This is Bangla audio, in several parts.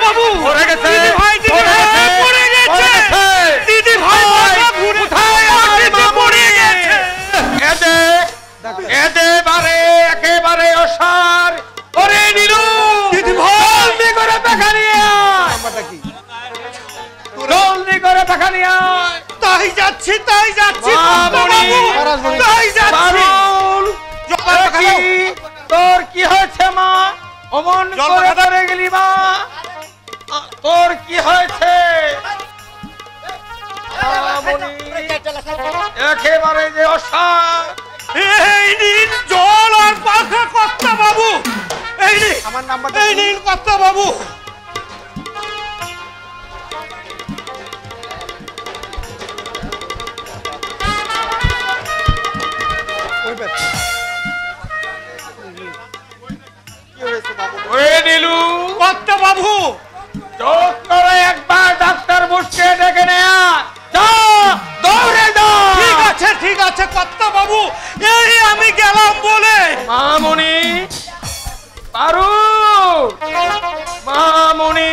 বাবু পড়ে গেছে পড়ে গেছে দিদি ভাই ঘুরে পড়ে গেছে একেবারে একেবারে অসার। ওরে নীলু দিদি ভাই জলদি করে দেখা নিয়ে আয়। জলদি করে দেখা নিয়ে আয়। তাই যাচ্ছি তাই যাচ্ছি তাই যাচ্ছি। তোর কি হয়েছে মা? অমন করে ধরে গেলি মা? তোর কি হয়েছে? একেবারে যে অসার। এই নিন জল আর পাখা কর্তা বাবু। এই নিন আমার নাম্বার এই নিন কর্তা বাবু। ওরে নীলু কর্তা বাবু চোখ করে একবার ডাক্তার বসকে ডেকে নেয়া। দৌড়ে ঠিক আছে কর্তা বাবু। এই আমি গেলাম বলে। মামনি পারু মামনি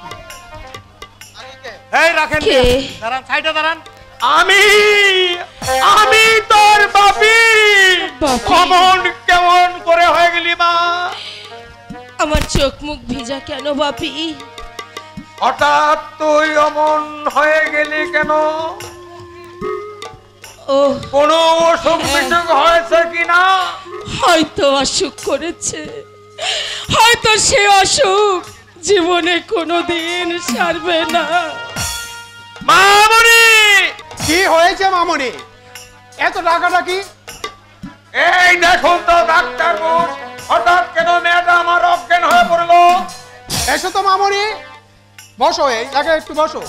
এই রাখেন দাঁড়ান সাইডে দাঁড়ান। আমি আমি তোর বাপি। কেমন কেমন করে হয়ে গেলি মা? আমার চোখ মুখ ভিজা কেন বাপি? হঠাৎ তুই অমন হয়ে গেলি কেন? ও কোনো অসুখ বিসুখ হয়েছে কিনা? হয়তো অসুখ করেছে, হয়তো সে অসুখ জীবনে কোনোদিন সারবে না। মামনি কি হয়েছে মামনি? এত ডাকাডাকি? এই দেখুন তো ডাক্তার বোস, হঠাৎ কেন মেয়েটা আমার অজ্ঞান হয়ে পড়লো? এসো তো মামনি, বসো, এই জায়গায় একটু বসো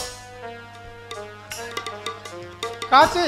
কাছে।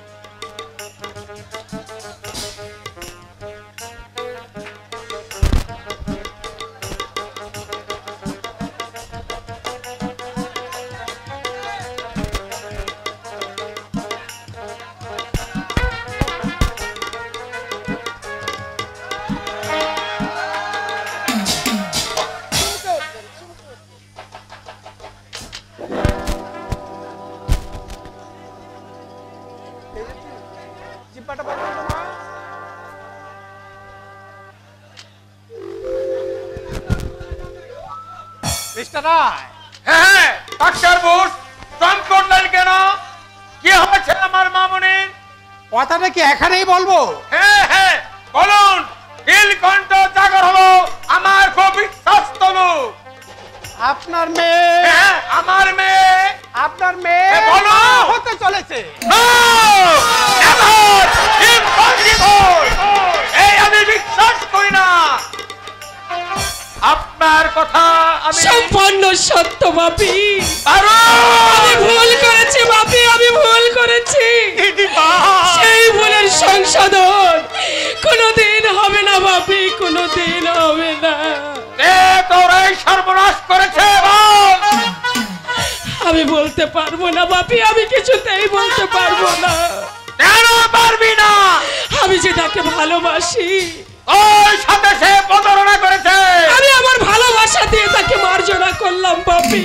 মিস্টার রায়। হ্যাঁ ডাক্তার বোস, ফোন করলেন কেন? কি হয়েছে আমার মামনির? কথাটা কি এখানেই বলবো? হ্যাঁ হ্যাঁ বলুন। নীলকণ্ঠ জাগর হলো আমার খুব বিশ্বস্ত লোক। আপনার মেয়ে, হ্যাঁ আমার মেয়ে। আপনার মেয়ে বলো হতে চলেছে। এই আমি বিশ্বাস করি না আপনার কথা। আমি সম্পূর্ণ সত্য বাপি। পারু আমি ভুল করেছি বাপি, আমি ভুল করেছি। সেই ভুলের সংশোধন কোনোদিন হবে না বাপি, কোনোদিন হবে না। তোর এই সর্বনাশ করেছে বল। আমি বলতে পারবো না বাপি, আমি কিছুতেই বলতে পারবো না। কেন পারবি না? আমি যে তাকে ভালোবাসি, ওর সাথে সে প্রতারণা করেছে। আমি আমার ভালোবাসা দিয়ে তাকে মার্জনা করলাম বাপি।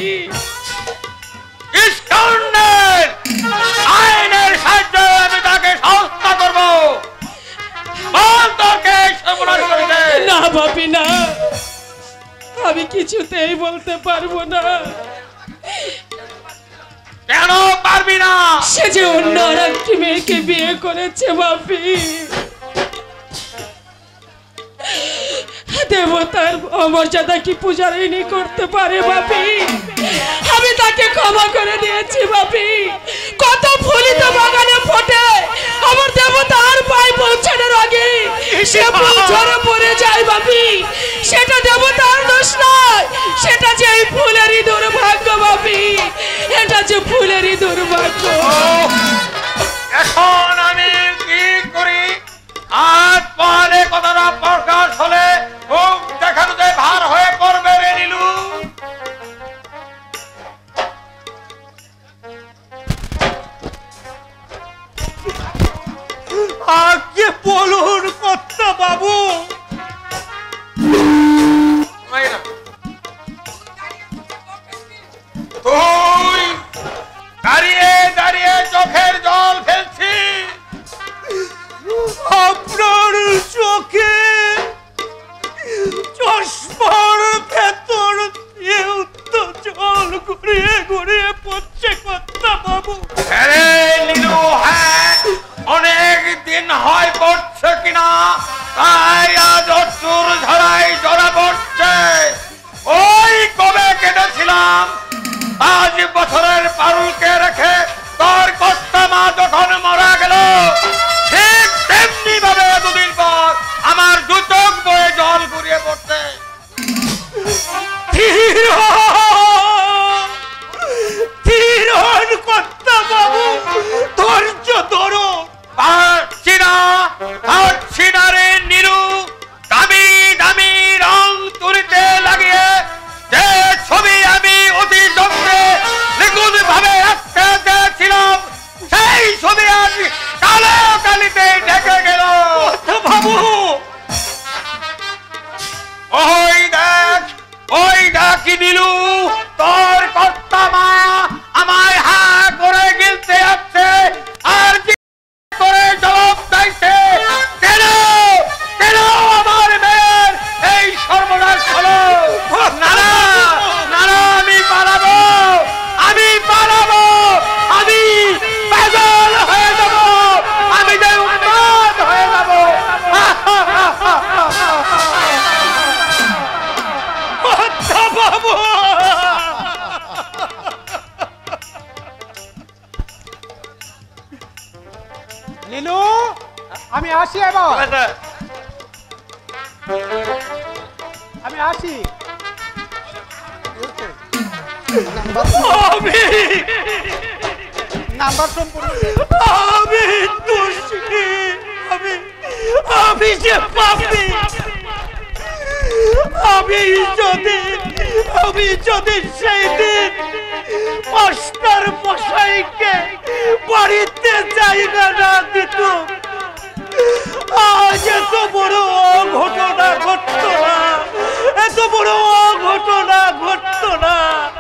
ইস্কন্দের আইনের সাহায্যে আমি তাকে সংস্থা করব। বল তোকে সর্বনাশ করেছে। না বাপি না, আমি কিছুতেই বলতে পারবো না। কেন পারবি না? সে যে অন্য আর একটি মেয়েকে বিয়ে করেছে বাপি। দেবতার অমর্যাদা কি পূজারিনী করতে পারে বাপি? আমি তাকে ক্ষমা করে দিয়েছি বাপি। কত ফুলিত বাগানে ফোটে, আমার দেবতার পায়ে পৌঁছানোর আগে সে ফুল ঝরে পড়ে যায় বাপি। সেটা দেবতার দোষ নয়, সেটা যে এই ফুলেরই দুর্ভাগ্য বাপি। এটা যে ফুলেরই দুর্ভাগ্য। এখন আমি কি করি? আজ পরে কথাটা প্রকাশ হলে মুখ দেখানোতে ভার হয়ে পড়বে রে নীলু। আগে বলুন কর্তা বাবু। বল। আচ্ছা, আমি আসি। আমি নাম্বার সম্পূর্ণ আমি দোষী, আমি যে পাপী। আমি যদি সেই দিন মাস্টার মশাইকে বাড়িতে জায়গা না দিত, আজ এত বড় অঘটনা ঘটতো না, এত বড় অঘটনা ঘটতো না।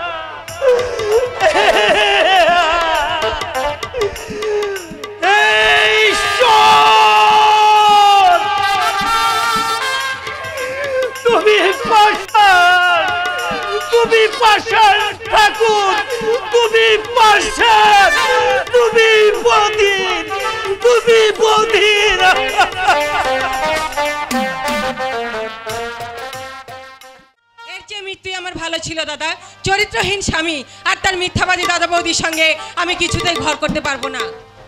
ঈশ্বর, তুমি পাষাণ, তুমি পাষাণ ঠাকুর, তুমি পাষাণ, তুমি বধির, তুমি বধির। এর চেয়ে মৃত্যুই আমার ভালো ছিল দাদা। চরিত্রহীন স্বামী আর তার মিথ্যাবাদী দাদা বৌদির সঙ্গে আমি কিছুতেই ঘর করতে পারবো না।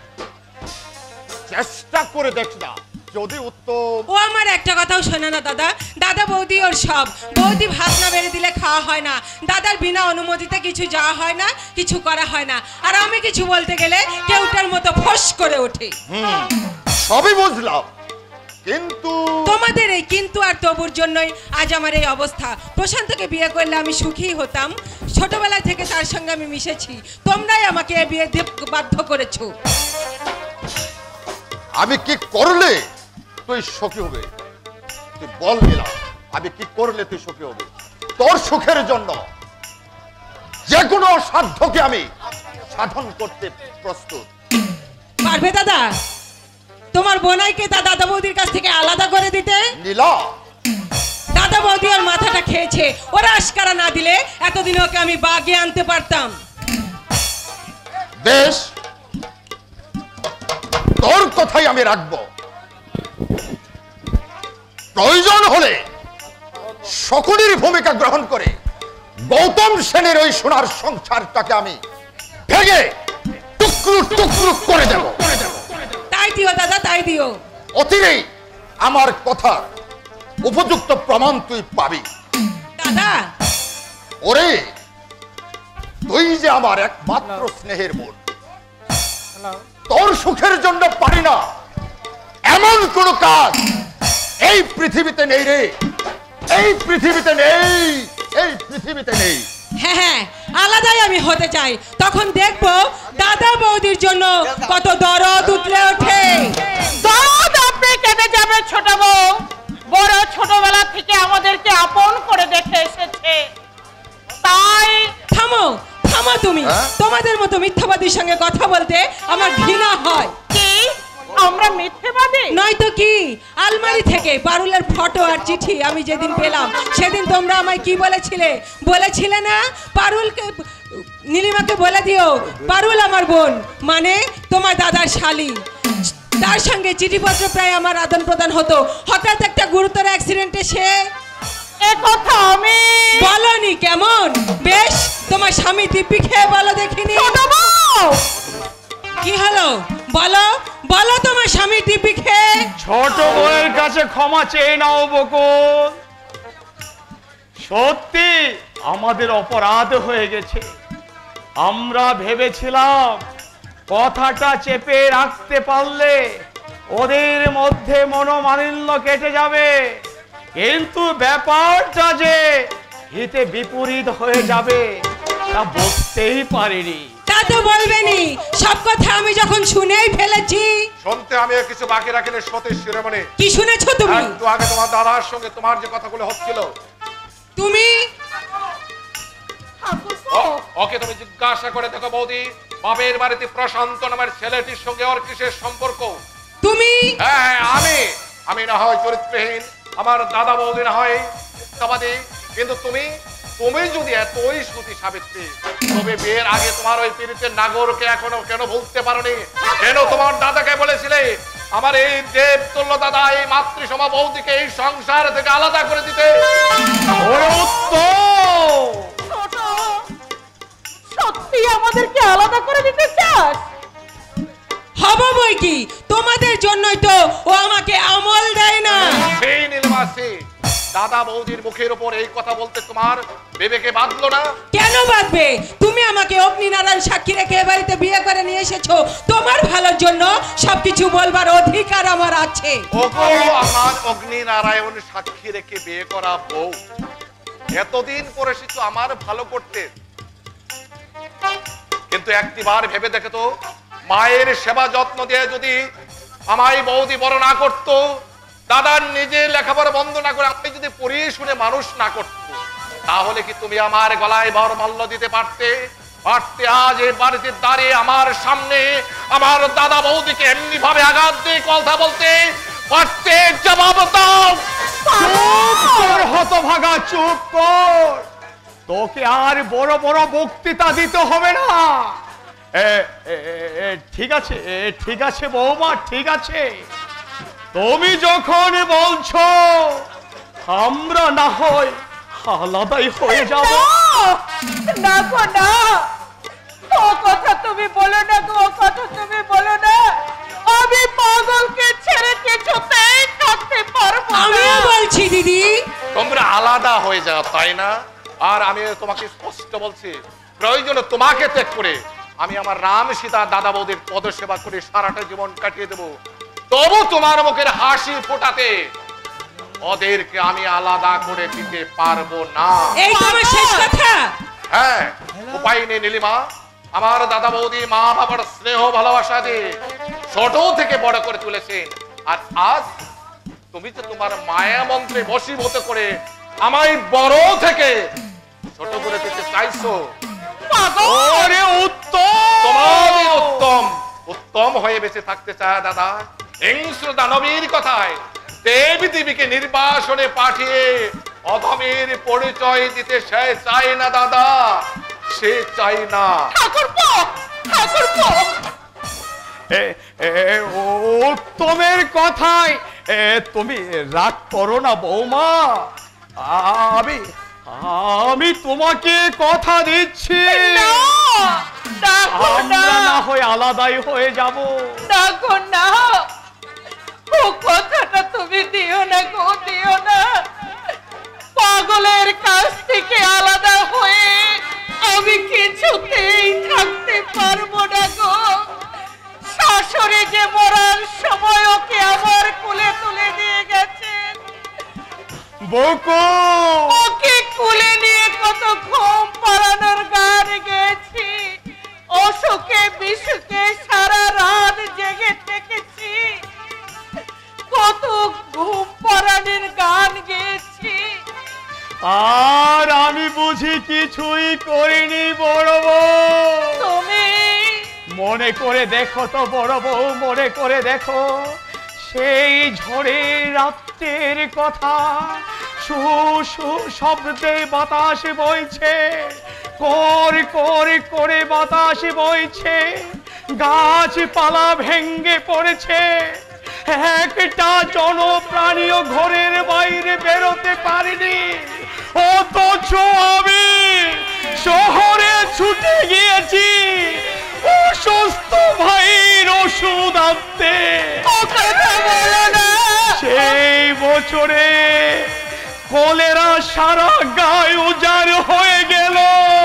চেষ্টা করে দেখ না, যদি উত্তম। ও আমার একটা কথাও শোনে না দাদা। দাদা বৌদি ওর সব। বৌদি ভাত না বেড়ে দিলে খাওয়া হয় না, দাদার বিনা অনুমতিতে কিছু যাওয়া হয় না, কিছু করা হয় না। আর আমি কিছু বলতে গেলে কেউটার মতো ফস করে ওঠে। সবই বুঝলাম, কিন্তু তোমাদের এই কিন্তু আর তবুর জন্যই আজ আমার এই অবস্থা। প্রশান্তকে বিয়ে করলে আমি সুখী হতাম, ছোটবেলা থেকে তার সঙ্গে আমি মিশেছি। তোমরাই আমাকে এই বিয়ে দিতে বাধ্য করেছো। আমি কি করলে তুই সুখী হবে? তুই বল দিলাম, আমি কি করলে তুই সুখী হবে? তোর সুখের জন্য যে কোনো সাধ্যকে আমি সাধন করতে প্রস্তুত। পারবে দাদা তোমার বোনাইকে তা দাদা বৌদির কাছ থেকে আলাদা করে দিতে? নীলা, দাদা বৌদি ওর মাথাটা খেয়েছে। ওরা আশকারা না দিলে এতদিন ওকে আমি বাগে আনতে পারতাম। বেশ, তোর কথাই আমি রাখবো। প্রয়োজন হলে শকুনির ভূমিকা গ্রহণ করে গৌতম সেনের ওই সোনার সংসারটাকে আমি ভেঙে টুকরো টুকরো করে দেব। তাই দিও দাদা, তাই দিও। অচিরেই আমার কথা উপযুক্ত প্রমাণ তুই পাবি। দাদা ওরে, তুই যে আমার একমাত্র স্নেহের মূল, তোর সুখের জন্য পারি না এমন কোন কাজ এই পৃথিবীতে নেই রে, এই পৃথিবীতে নেই, এই পৃথিবীতে নেই। হ্যাঁ হ্যাঁ, আলাদাই আমি হতে চাই। তখন দেখবো দাদা বৌদির জন্য কত দরদ উঠলে ওঠে। দরদ আপনি কেটে যাবে ছোট বউ। বড় ছোটবেলা থেকে আমাদেরকে আপন করে দেখে এসেছে, তাই থামো থামো তুমি। তোমাদের মতো মিথ্যাবাদীর সঙ্গে কথা বলতে আমার ঘৃণা হয়। কি আমরা মিথ্যেবাদী? নয়তো কি? আলমারি থেকে পারুলের ফটো আর চিঠি আমি যেদিন পেলাম সেদিন তোমরা আমায় কি বলেছিলে? বলেছিলে না পারুলকে, নীলিমাকে বলে দিও পারুল আমার বোন, মানে তোমার দাদার শালী। তার সঙ্গে চিঠিপত্র প্রায় আমার আদান প্রদান হতো। হঠাৎ একটা গুরুতর অ্যাক্সিডেন্টে সে এ কথা আমি বলনি। কেমন বেশ তোমার স্বামী দিব্যি খেয়ে বলো দেখিনি। ছোট বউ, কি হলো বলো বলো, তোমার স্বামী দিব্যি খেয়ে। ছোট বউয়ের কাছে ক্ষমা চেয়ে নাও বকুল। সত্যি আমাদের অপরাধ হয়ে গেছে। আমরা ভেবেছিলাম কথাটা চেপে রাখতে পারলে ওদের মধ্যে মনোমালিন্য কেটে যাবে, কিন্তু ব্যাপারটা যে হিতে বিপরীত হয়ে যাবে তা বুঝতেই পারিনি। তা তো বলবেনি, সব কথা আমি যখন শুনেই ফেলেছি। শুনতে আমি আর কিছু বাকি রাখিনি সতীশ শিরোমণি। কি শুনেছো তুমি? একটু আগে তোমার দাদার সঙ্গে তোমার যে কথাগুলো হচ্ছিল, তুমি ওকে তুমি জিজ্ঞাসা করে দেখো বৌদি, বাপের বাড়িতে প্রশান্ত নামের ছেলেটির সঙ্গে ওর কিসের সম্পর্ক? তুমি হ্যাঁ, আমি না হয় চরিত্রহীন, আমার দাদা বৌদি না হয় মিথ্যাবাদী, কিন্তু তুমি যদি এতই সতী সাবিত্রী, তবে বিয়ের আগে তোমার ওই পীড়িতের নাগরকে এখনো কেন ভুলতে পারোনি? কেন তোমার দাদাকে বলেছিলে আমার এই দেবতুল্য দাদা এই মাতৃসমা বৌদিকে এই সংসার থেকে আলাদা করে দিতে? ছোট, সত্যি আমাদেরকে আলাদা করে দিতে চাস? হব বই কি, তোমাদের জন্যই তো ও আমাকে আমল দেয় না। সেই নীলমাসি, দাদা বৌদির মুখের উপর এই কথা বলতে তোমার বিবেকে বাঁধলো না? কেন বাঁধবে? তুমি আমাকে অগ্নিনারায়ণ সাক্ষী রেখে এ বাড়িতে বিয়ে করে নিয়ে এসেছো, তোমার ভালোর জন্য সবকিছু বলবার অধিকার আমার আছে। ওগো আমার অগ্নিনারায়ণ সাক্ষী রেখে বিয়ে করা বউ, এতদিন পরে এসেছো আমার ভালো করতে, কিন্তু একটিবার ভেবে দেখে তো, মায়ের সেবা যত্ন দিয়ে যদি আমায় বৌদি বড় না করতো, দাদার নিজে লেখাপড়া বন্ধ না করে আপনি যদি পড়িয়ে শুনে মানুষ না করতো, তাহলে কি তুমি আমার গলায় বরমাল্য দিতে পারতে? আজ এই বাড়িতে দাঁড়িয়ে আমার সামনে আমার দাদা বৌদিকে এমনি ভাবে আঘাত দিয়ে কথা বলতে পারতে? জবাব দাও। চুপ কর হতভাগা, চুপ কর। তোকে আর বড় বড় বক্তৃতা দিতে হবে না। ঠিক আছে, ঠিক আছে বৌমা, ঠিক আছে। তুমি যখন বলছো আমরা না হয় আলাদাই হয়ে যাব। না গো না, ও কথা তুমি বলো না গো, ও কথা তুমি বলো না। আমি পাগলকে ছেড়ে কিছুতেই থাকতে পারবো না। আমিও বলছি দিদি, তোমরা আলাদা হয়ে যাও, তাই না? আর আমি তোমাকে স্পষ্ট বলছি, প্রয়োজনে তোমাকে ত্যাগ করে আমি আমার রাম সীতা দাদা বৌদির পদসেবা করে সারাটা জীবন কাটিয়ে দেব, তবু তোমার মুখের হাসি ফোটাতে ওদেরকে আমি আলাদা করে দিতে পারবো না। এই তোমার শেষ কথা? হ্যাঁ, উপায় নেই নীলিমা। আমার দাদা বৌদি মা বাবার স্নেহ ভালোবাসা দিয়ে ছোট থেকে বড় করে তুলেছেন, আর আজ তুমি তো তোমার মায়া মন্ত্রে বশীভূত করে আমায় বড় থেকে ছোট করে দিতে চাইছো। ওরে উত্তম, তোমাদের উত্তম উত্তম হয়ে বেঁচে থাকতে চায় দাদা। হিংস্র দানবীর কথায় দেবী দেবীকে নির্বাসনে পাঠিয়ে অধমের পরিচয় দিতে সে চায় না দাদা, সে চায় না। ঠাকুরপো, ঠাকুরপো, উত্তমের কথায় তুমি রাগ করো না বৌমা। আমি তোমাকে কথা দিচ্ছি, আমরা না হয় আলাদাই হয়ে যাব। না গো না, ও কথাটা তুমি দিও না গো, দিও না। পাগলের কাছ থেকে আলাদা হয়ে আমি কিছুতেই থাকতে পারবো না গো। শাশুড়ি যে মরার সময় ওকে আমার কোলে তুলে দিয়ে গেছেন, বউকো ওকে কোলে নিয়ে কত ঘুম পাড়ানোর গান গেয়েছি, অসুখে বিসুখে সারা রাত জেগে থেকেছি, কত ঘুম পাড়ানোর গান গেয়েছি। আর আমি বুঝি কিছুই করিনি বড় বউ। তুমি মনে করে দেখো তো বড় বউ, মনে করে দেখো সেই ঝড়ের রাত্রের কথা। সু সু শব্দে বাতাস বইছে, কর কর করে বাতাস বইছে, গাছপালা ভেঙ্গে পড়েছে, একটা জনপ্রাণীও ঘরের বাইরে বেরোতে পারেনি। অথচ আমি শহরে ছুটে গিয়েছি অসুস্থ ভাইয়ের ওষুধ আনতে। সেই বছরে কলেরা সারা গায়ে উজাড় হয়ে গেল।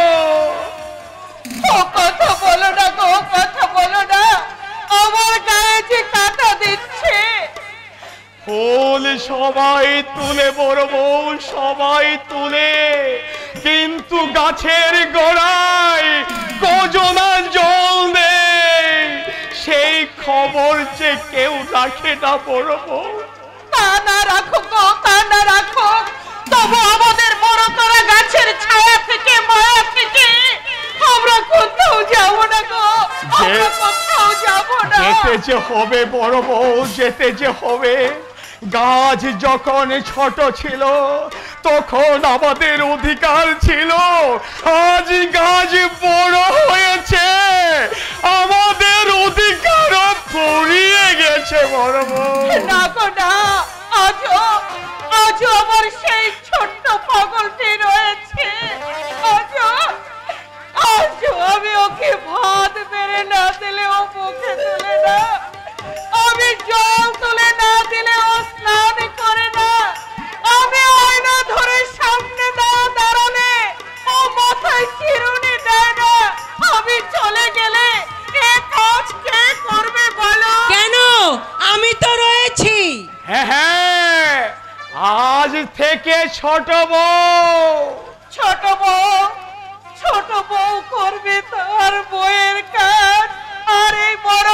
ও কথা বলো না গো, ও কথা বলো না, আমার গায়ে যে কাঁটা দিচ্ছে। ফুল সবাই তুলে বড় বউ, সবাই তুলে, কিন্তু গাছের গোড়ায় কজনা জল নেই, সেই খবর যে কেউ রাখে না বড় বউ। তা না রাখো গো, তা না রাখো, তবু আমাদের বড় করা গাছের ছায়া থেকে মায়া থেকে আমরা কোথাও যাব না গো, আমরা কোথাও যাব না। যেতে যে হবে বড় বউ, যেতে যে হবে। গাছ যখন ছোট ছিল তখন আমাদের অধিকার ছিল, আজ গাছ বড় হয়েছে, আমাদের অধিকার ফুরিয়ে গেছে বড় বউ। না গো না, আজও আমার সেই ছোট্ট পাগলটি রয়েছে, আজও আমি ওকে ভাত বেড়ে না দিলে ও মুখে তুলে না। থেকে ছোট বউ। ছোট বউ করবে তার বউয়ের কাজ, আর এই বড়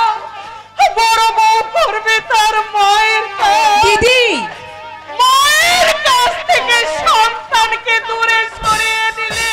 বউ করবে তার মায়ের কাজ। দিদি, মায়ের কাছ থেকে সন্তানকে দূরে সরিয়ে দিলে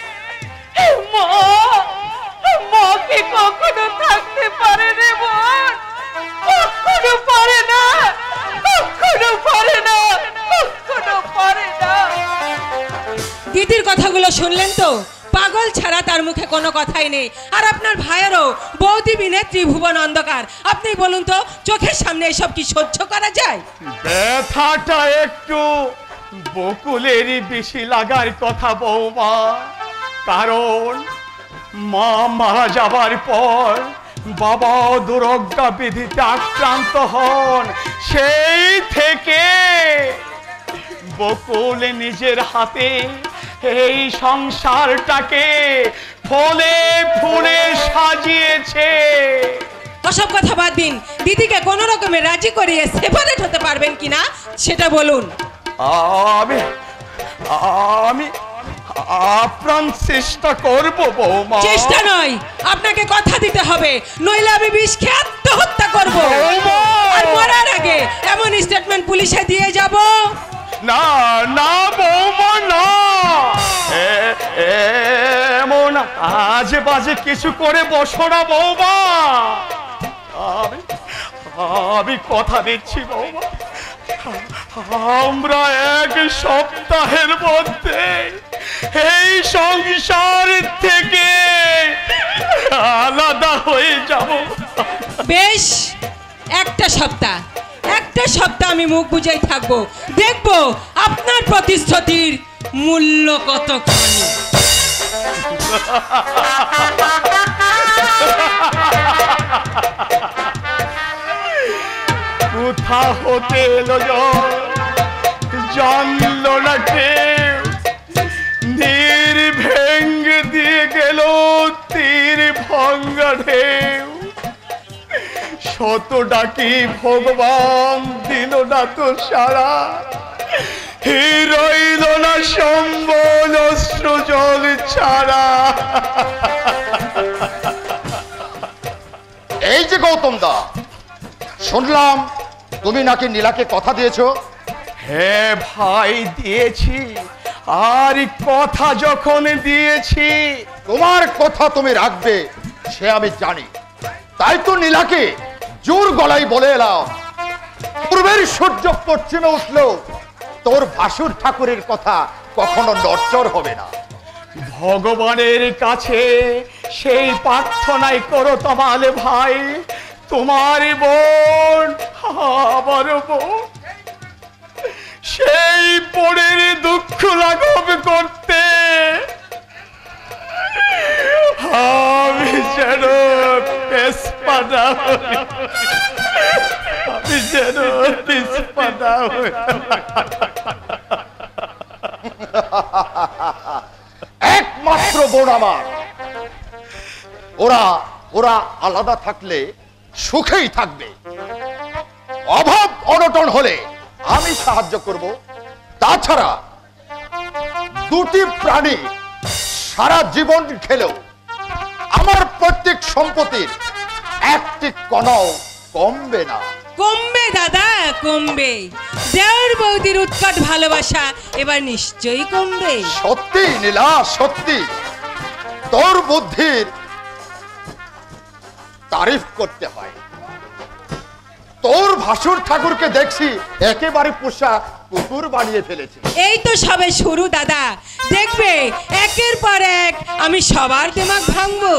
মা কি কখনো থাকতে পারে রে বোন? কখনো পারে না, কখনো পারে না, কখনো পারে না। দিদির কথাগুলো শুনলেন তো? পাগল ছাড়া তার মুখে কোনো কথাই নেই। আর আপনার ভাইয়েরও বৌদি বিনে ত্রিভুবন অন্ধকার। আপনি বলুন তো, চোখের সামনে এসব কি সহ্য করা যায়? ব্যথাটা একটু বকুলেরই বেশি লাগার কথা বৌমা, কারণ মা মারা যাবার পর বাবা দুরজ্ঞা ব্যাধিতে আক্রান্ত হন। সেই থেকে বকুল নিজের হাতে এই সংসারটাকে ফলে ফুলে সাজিয়েছে। ওসব কথা বাদ দিন, দিদিকে কোনো রকমে রাজি করিয়ে সেপারেট হতে পারবেন কিনা সেটা বলুন। আমি আমি আপ্রাণ চেষ্টা করব বৌমা। চেষ্টা নয়, আপনাকে কথা দিতে হবে, নইলে আমি বিষ খেয়ে আত্মহত্যা করব। বৌমা! আর মরার আগে এমন স্টেটমেন্ট পুলিশে দিয়ে যাব। না না বৌমা না, এমন আজে বাজে কিছু করে বসো না বৌমা। আমি কথা দিচ্ছি বৌমা, আমরা 1 সপ্তাহের মধ্যে এই সংসার থেকে আলাদা হয়ে যাব। বেশ, একটা সপ্তাহ আমি মুখ বুঝেই থাকবো, দেখবো আপনার প্রতিশ্রুতির মূল্য কতখানি। কোথা হতে এলো জানলো না কেউ, নীর ভেঙ্গে দিয়ে গেল তীর ভঙ্গা ঢেউ। শত ডাকি ভগবান দিল না তো সারা, রইল না সম্বল অশ্রু জল ছাড়া। এই যে গৌতম দা, শুনলাম তুমি নাকি নীলাকে কথা দিয়েছো। হ্যাঁ ভাই, দিয়েছি। আর কথা যখন দিয়েছি, তোমার কথা তুমি রাখবে সে আমি জানি, তাই তো নীলাকে জোর গলায় বলে এলাম, পূর্বের সূর্য পশ্চিমে উঠলেও তোর ভাসুর ঠাকুরের কথা কখনো নড়চড় হবে না। ভগবানের কাছে সেই প্রার্থনাই করো তমালে ভাই, তোমার বোন আমার বোন সেই বোনের দুঃখ লাঘব করতে আমি যেন পেছপা হই, আমি যেন পেছপা হই। একমাত্র বোন আমার, ওরা আলাদা থাকলে সুখেই থাকবে, অভাব অনটন হলে আমি সাহায্য করব। তাছাড়া দুটি প্রাণী সারা জীবন খেলেও আমার প্রত্যেক সম্পত্তির একটি কণাও কমবে না। কমবে দাদা, কমবে। দেওর বৌদির উৎকট ভালোবাসা এবার নিশ্চয়ই কমবে। সত্যি নীলা, সত্যি তোর বুদ্ধির তারিফ করতে হয়। তোর ভাসুর ঠাকুরকে দেখছি একেবারে পোষা কুকুর বানিয়ে ফেলেছে। এই তো সবে শুরু দাদা, দেখবে একের পর এক আমি সবার দিমাগ ভাঙবো।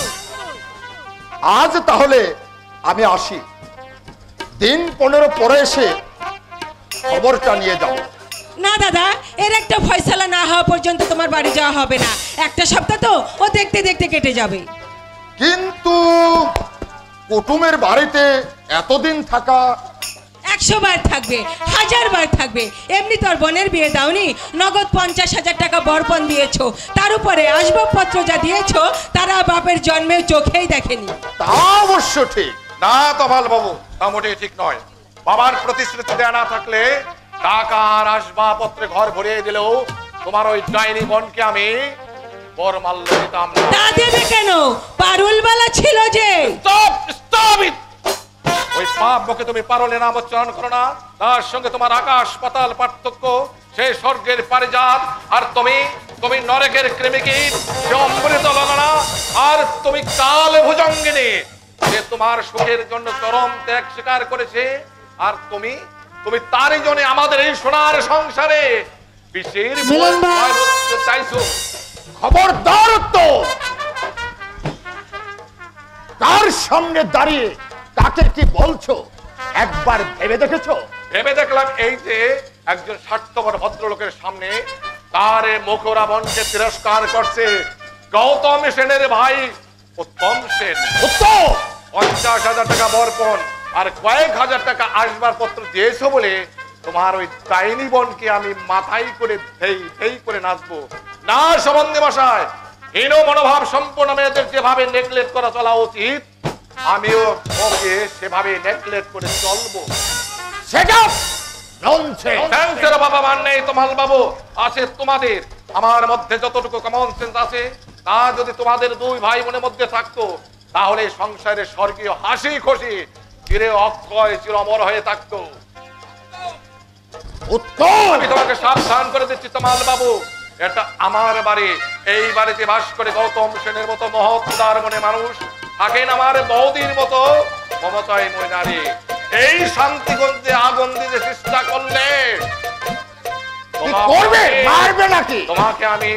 আজ তাহলে আমি আসি, দিন 15 পরে এসে খবরটা নিয়ে যাব। না দাদা, এর একটা ফয়সালা না হওয়া পর্যন্ত তোমার বাড়ি যাওয়া হবে না। একটা সপ্তাহ তো ও দেখতে দেখতে কেটে যাবে। কিন্তু কুটুমের বাড়িতে এতদিন থাকা 100 বার থাকবে, 1000 বার থাকবে। এমনি তোর বোনের বিয়ে দাওনি, নগদ 50,000 টাকা বরপণ দিয়েছো, তার উপরে আসবাবপত্র যা দিয়েছো তারা বাপের জন্মেও চোখেই দেখেনি। তা অবশ্য ঠিক। না তমাল বাবু, তা মোটেই ঠিক নয়। বাবার প্রতিশ্রুতি দেয়া না থাকলে টাকা আর আসবাবপত্রে ঘর ভরিয়ে দিলেও তোমার ওই ডাইনি বোনকে আমি বরমাল্য দিতাম না। তা দেবে কেন? পারুলবালা ছিল যে। Stop stop it. ওই পাপ মুখে তুমি পারলে নাম উচ্চারণ করো না। তার সঙ্গে তোমার আকাশ পাতাল পার্থক্য। সে স্বর্গের পারিজাত আর তুমি নরকের কৃমিকীট। সে অমৃত ললনা আর তুমি কাল ভুজঙ্গিনী। সে তোমার সুখের জন্য চরম ত্যাগ স্বীকার করেছে আর তুমি তারই জন্য আমাদের এই সোনার সংসারে বিষের চাইছো। খবরদার তো, তার সামনে দাঁড়িয়ে তাকে কি বলছো একবার ভেবে দেখেছো? ভেবে দেখলাম এই যে একজন স্বার্থপর ভদ্রলোকের সামনে তার মুখরা বনকে তিরস্কার করছে। গৌতম সেনের ভাই উত্তম সেন 50,000 টাকা বরপণ আর কয়েক হাজার টাকা আসবাবপত্র দিয়েছো বলে তোমার ওই ডাইনি বোনকে আমি মাথায় করে ধেই করে নাচবো না? সম্বন্ধে মশাই, হীন মনোভাব সম্পন্ন মেয়েদের যেভাবে নেগলেক্ট করা চলা উচিত আমিও ওকে সেভাবে নেগলেক্ট করে চলবো। সেটা ননসেন্স। বাবা মান নেই তোমাল বাবু, আছে তোমাদের। আমার মধ্যে যতটুকু কমন সেন্স আছে তা যদি তোমাদের দুই ভাই বোনের মধ্যে থাকতো তাহলে সংসারের স্বর্গীয় হাসি খুশি চিরে অক্ষয় চির অমর হয়ে থাকতো। আমি তোমাকে সাবধান করে দিচ্ছি তোমাল বাবু, এটা আমার বাড়ি। এই বাড়িতে বাস করে গৌতম সেনের মতো মহৎদার মনে মানুষ থাকেন আমার বৌদির মতো মমতায় ময়নারী। এই শান্তিগঞ্জে আগুন দিতে চেষ্টা করলে মারবে নাকি? তোমাকে আমি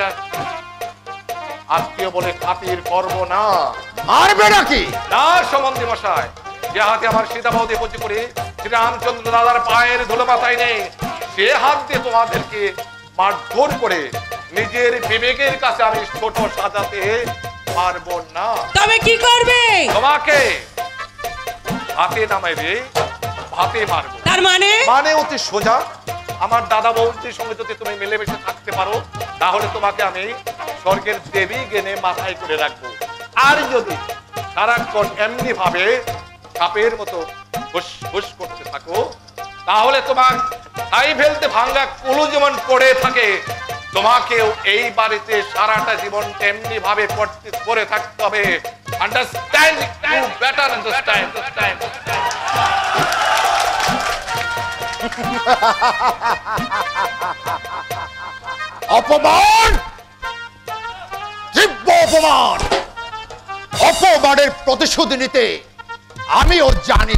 আত্মীয় বলে খাতির করব না। মারবে নাকি? না সম্বন্ধী মশাই, যে হাতে আমার সীতা বৌদি পুজো করি শ্রীরামচন্দ্র দাদার পায়ের ধুলো পাতায় নেই, সে হাত দিয়ে তোমাদেরকে মারধর করে নিজের বিবেকের কাছে আমি ছোট সাজাতে পারবো না। তবে কি করবে? তোমাকে হাতে নামাইবে, হাতে মারবো। তার মানে অতি সোজা। আমার দাদা বৌদির সঙ্গে যদি তুমি মিলেমিশে থাকতে পারো তাহলে তোমাকে আমি স্বর্গের দেবী জ্ঞানে মাথায় করে রাখবো। আর যদি সারাক্ষণ এমনি ভাবে সাপের মতো হুস করতে থাকো তাহলে তোমার তাই ফেলতে ভাঙ্গা কুলু যেমন পড়ে থাকে তোমাকেও এই বাড়িতে সারাটা জীবন এমনি ভাবে পড়ে থাকতে হবে। আন্ডারস্ট্যান্ড? You better understand. অপমান, দিব্য অপমান। অপমানের প্রতিশোধ নিতে আমিও জানি।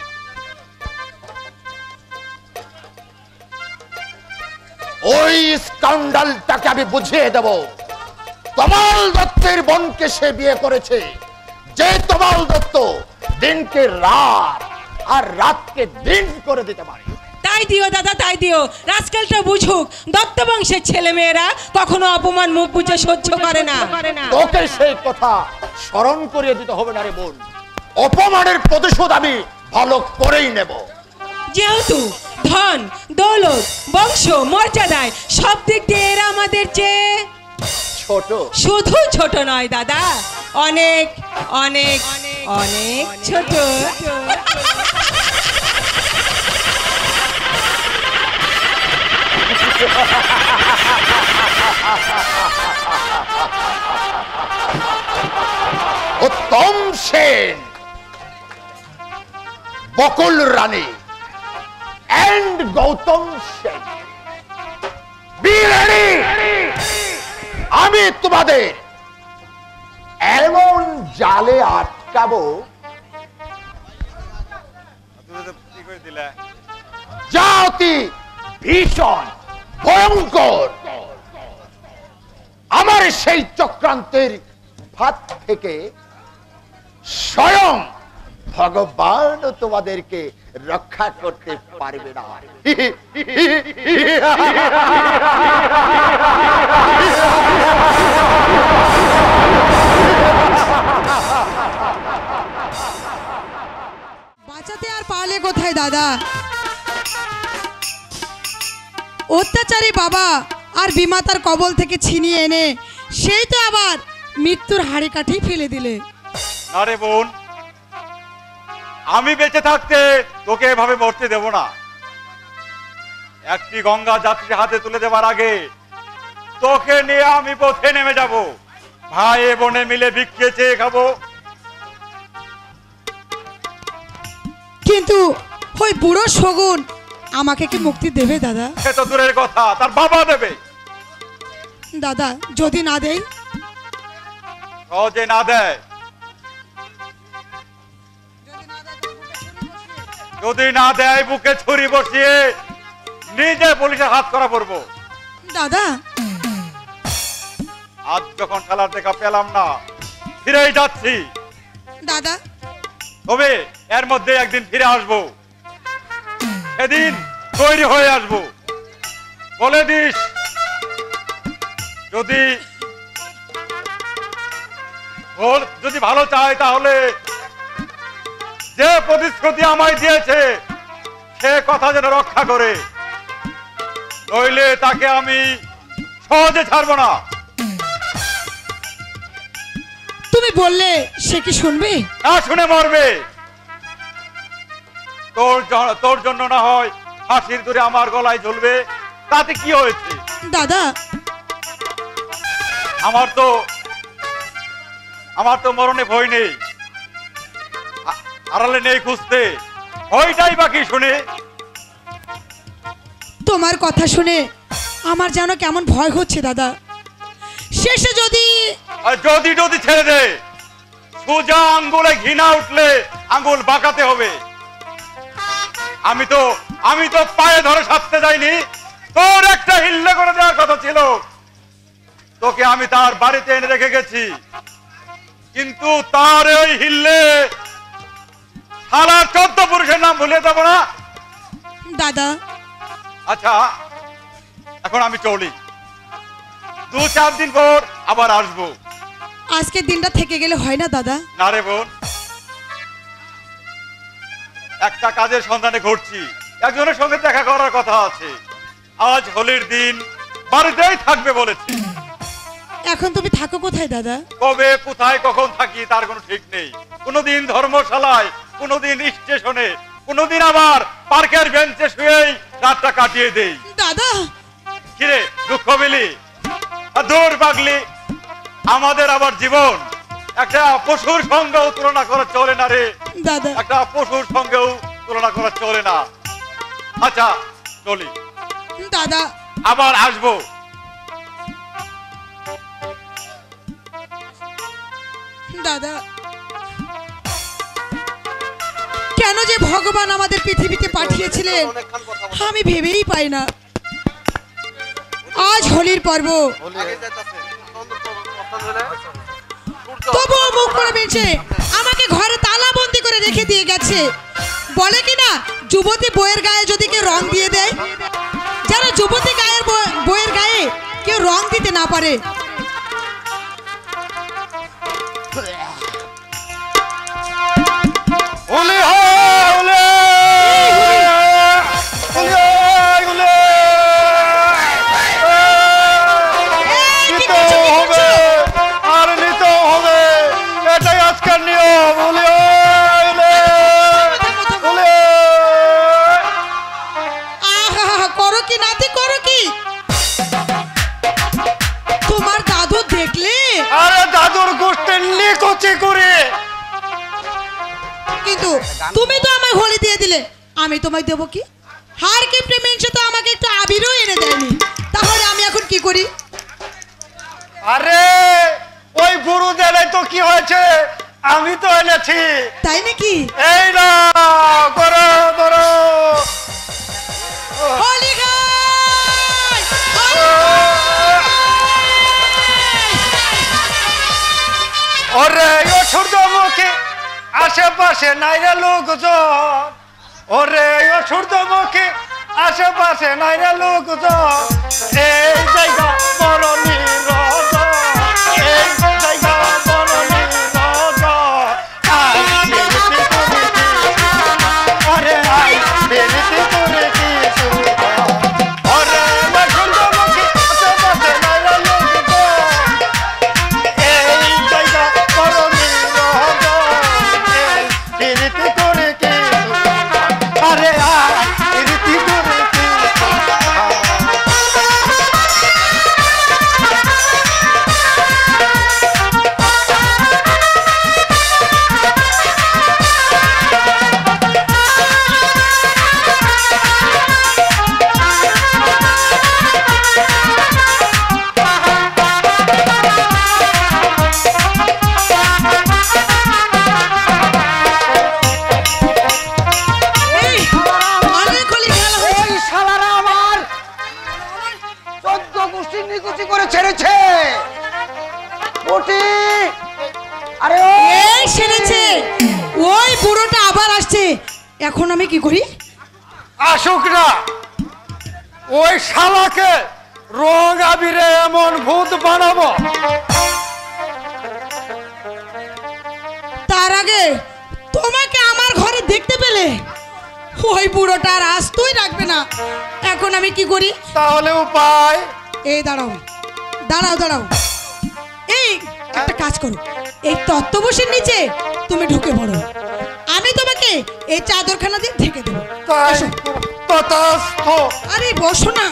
ওই স্ক্যান্ডালটাকে আমি বুঝিয়ে দেব। তমাল দত্তের বোনকে সে বিয়ে করেছে, যে তমাল দত্ত দিনকে রাত আর রাতকে দিন করে দিতে পারে। তাই দিও দাদা, তাই দিও। রাজকালটা বুঝুক, দত্ত বংশের ছেলে মেয়েরা কখনো অপমান মুখ বুঝে সহ্য করে না। তোকে সেই কথা স্মরণ করিয়ে দিতে হবে না রে বোন। অপমানের প্রতিশোধ আমি ভালো করেই নেব। যেহেতু ধন দৌলত বংশ মর্যাদায় সব দিক দিয়ে এরা আমাদের চেয়ে ছোট। শুধু ছোট নয় দাদা, অনেক অনেক অনেক ছোট। উত্তম সেন, বকুল রানী and Gautam Sen, be ready! আমি তোমাদের এমন জালে আটকাবো যা অতি ভীষণ ভয়ঙ্কর। আমার সেই চক্রান্তের হাত থেকে স্বয়ং ভগবান তোমাদেরকে রক্ষা করতে পারবে না। বাঁচাতে আর পারলে কোথায় দাদা? অত্যাচারী বাবা আর বিমাতার কবল থেকে ছিনিয়ে এনে সেই তো আবার মৃত্যুর হাড়ি কাঠি ফেলে দিলে। না রে বোন, আমি বেঁচে থাকতে তোকে এভাবে মরতে দেব না। একটি গঙ্গা যাত্রী হাতে তুলে দেবার আগে তোকে নিয়ে আমি পথে নেমে যাব। ভাই বোনে মিলে ভিক্ষে চেয়ে খাবো। কিন্তু ওই বুড়ো শগুন আমাকে কি মুক্তি দেবে দাদা? সে তো দূরের কথা, তার বাবা দেবে। দাদা যদি না দেয়? সহজে না দেয়। যদি না দেয় বুকে ছুরি বসিয়ে নিজে পুলিশের হাত করা পড়বো। দাদা আজ যখন খেলার দেখা পেলাম না, ফিরেই যাচ্ছি। দাদা তবে এর মধ্যে একদিন ফিরে আসবো, সেদিন তৈরি হয়ে আসবো। বলে দিস যদি ভালো চায় তাহলে যে প্রতিশ্রুতি আমায় দিয়েছে সে কথা যেন রক্ষা করে, নইলে তাকে আমি সহজে ছাড়বো না। তুমি বললে সে কি শুনবে? না শুনে মরবে। তোর জন্য না হয় ফাঁসির দড়ি আমার গলায় ঝুলবে, তাতে কি হয়েছে? দাদা আমার তো মরণে ভয় নেই, আড়ালে নেই খুঁজতে, ভয়টাই বাকি শুনে। তোমার কথা শুনে আমার যেন কেমন ভয় হচ্ছে দাদা। শেষে যদি ছেড়ে দে, সোজা আঙ্গুলে ঘৃণা উঠলে আঙ্গুল বাঁকাতে হবে। আমি তো পায়ে ধরে সাজতে যাইনি, তোর একটা হিল্লে করে দেওয়ার কথা ছিল। তোকে আমি তার বাড়িতে এনে রেখে গেছি, কিন্তু তার ওই হিল্লে শালার 14 পুরুষের নাম ভুলে দেবো না দাদা। আচ্ছা এখন আমি চলি, 2-4 দিন পর আবার আসবো। আজকের দিনটা থেকে গেলে হয় না দাদা? না রে বোন, একটা কাজের সন্ধানে ঘুরছি, একজনের সঙ্গে দেখা করার কথা আছে। আজ হোলির দিন বাড়িতেই থাকবে বলেছে। এখন তুমি থাকো কোথায় দাদা? কবে কোথায় কখন থাকি তার কোনো ঠিক নেই। কোনোদিন ধর্মশালায়, কোনোদিন স্টেশনে, কোনোদিন আবার পার্কের বেঞ্চে শুয়েই রাতটা কাটিয়ে দেই। দাদা কিরে দুঃখ পেলি? দূর পাগলি, আমাদের আবার জীবন একটা পশুর সঙ্গেও তুলনা করা চলে না রে দাদা। একটা পশুর সঙ্গেও তুলনা করা চলে না। আচ্ছা চলি দাদা, আবার আসবো। দাদা কেন যে ভগবান আমাদের পৃথিবীতে পাঠিয়েছিলেন আমি ভেবেই পাই না। আজ হোলির পর্ব, তবুও মুখ করে বেঁচে আমাকে ঘরে তালাবন্দি করে রেখে দিয়ে গেছে। বলে কিনা যুবতী বইয়ের গায়ে যদি কেউ রং দিয়ে দেয়, যেন যুবতী বইয়ের গায়ে কেউ রং দিতে না পারে। কিন্তু তুমি তো আমায় হোলি দিয়ে দিলে, আমি তোমায় দেবো কি? হার কিপ্টে মেনছে তো আমাকে একটু আবিরও এনে দেয়নি, তাহলে আমি এখন কি করি? আরে ওই বুড়ো দেলে তো কি হয়েছে, আমি তো এনেছি। তাই নাকি? এই না করো করো হোলি গাই ওরে ও সূর্যমুখী আশেপাশে নাইরা লোকজন, ওরে ও সূর্যমুখী আশেপাশে নাইরা লোকজন, এই জায়গা বড় নিরজ, এই জায়গা বড় নিরজ, আরে আই বেরিতে করে কি ওরে ও সূর্যমুখী আশেপাশে নাইরা লোকজন, এই জায়গা বড় নিরজ, রীতি করে কি আরে রীতি করে কি নিকুচি করে ছেড়েছে। পুটি, আরে এই সেরেছে, ওই বুড়োটা আবার আসছে। এখন আমি কি করি? আসুক না, ওই শালাকে রং আবিরে এমন ভূত বানাবো। তার আগে তোমাকে আমার ঘরে দেখতে পেলে ওই বুড়োটা আর আসতেই রাখবে না। এখন আমি কি করি? তাহলে উপায়? এই দাঁড়াও দাঁড়াও দাঁড়াও, এই একটা কাজ করো, এই তত্ত্ববসের নিচে তুমি ঢুকে পড়ো, আমি তোমাকে এই চাদরখানা দিয়ে ঢেকে দেবো। তাই আসো। তথাস্থ। আরে বসো না।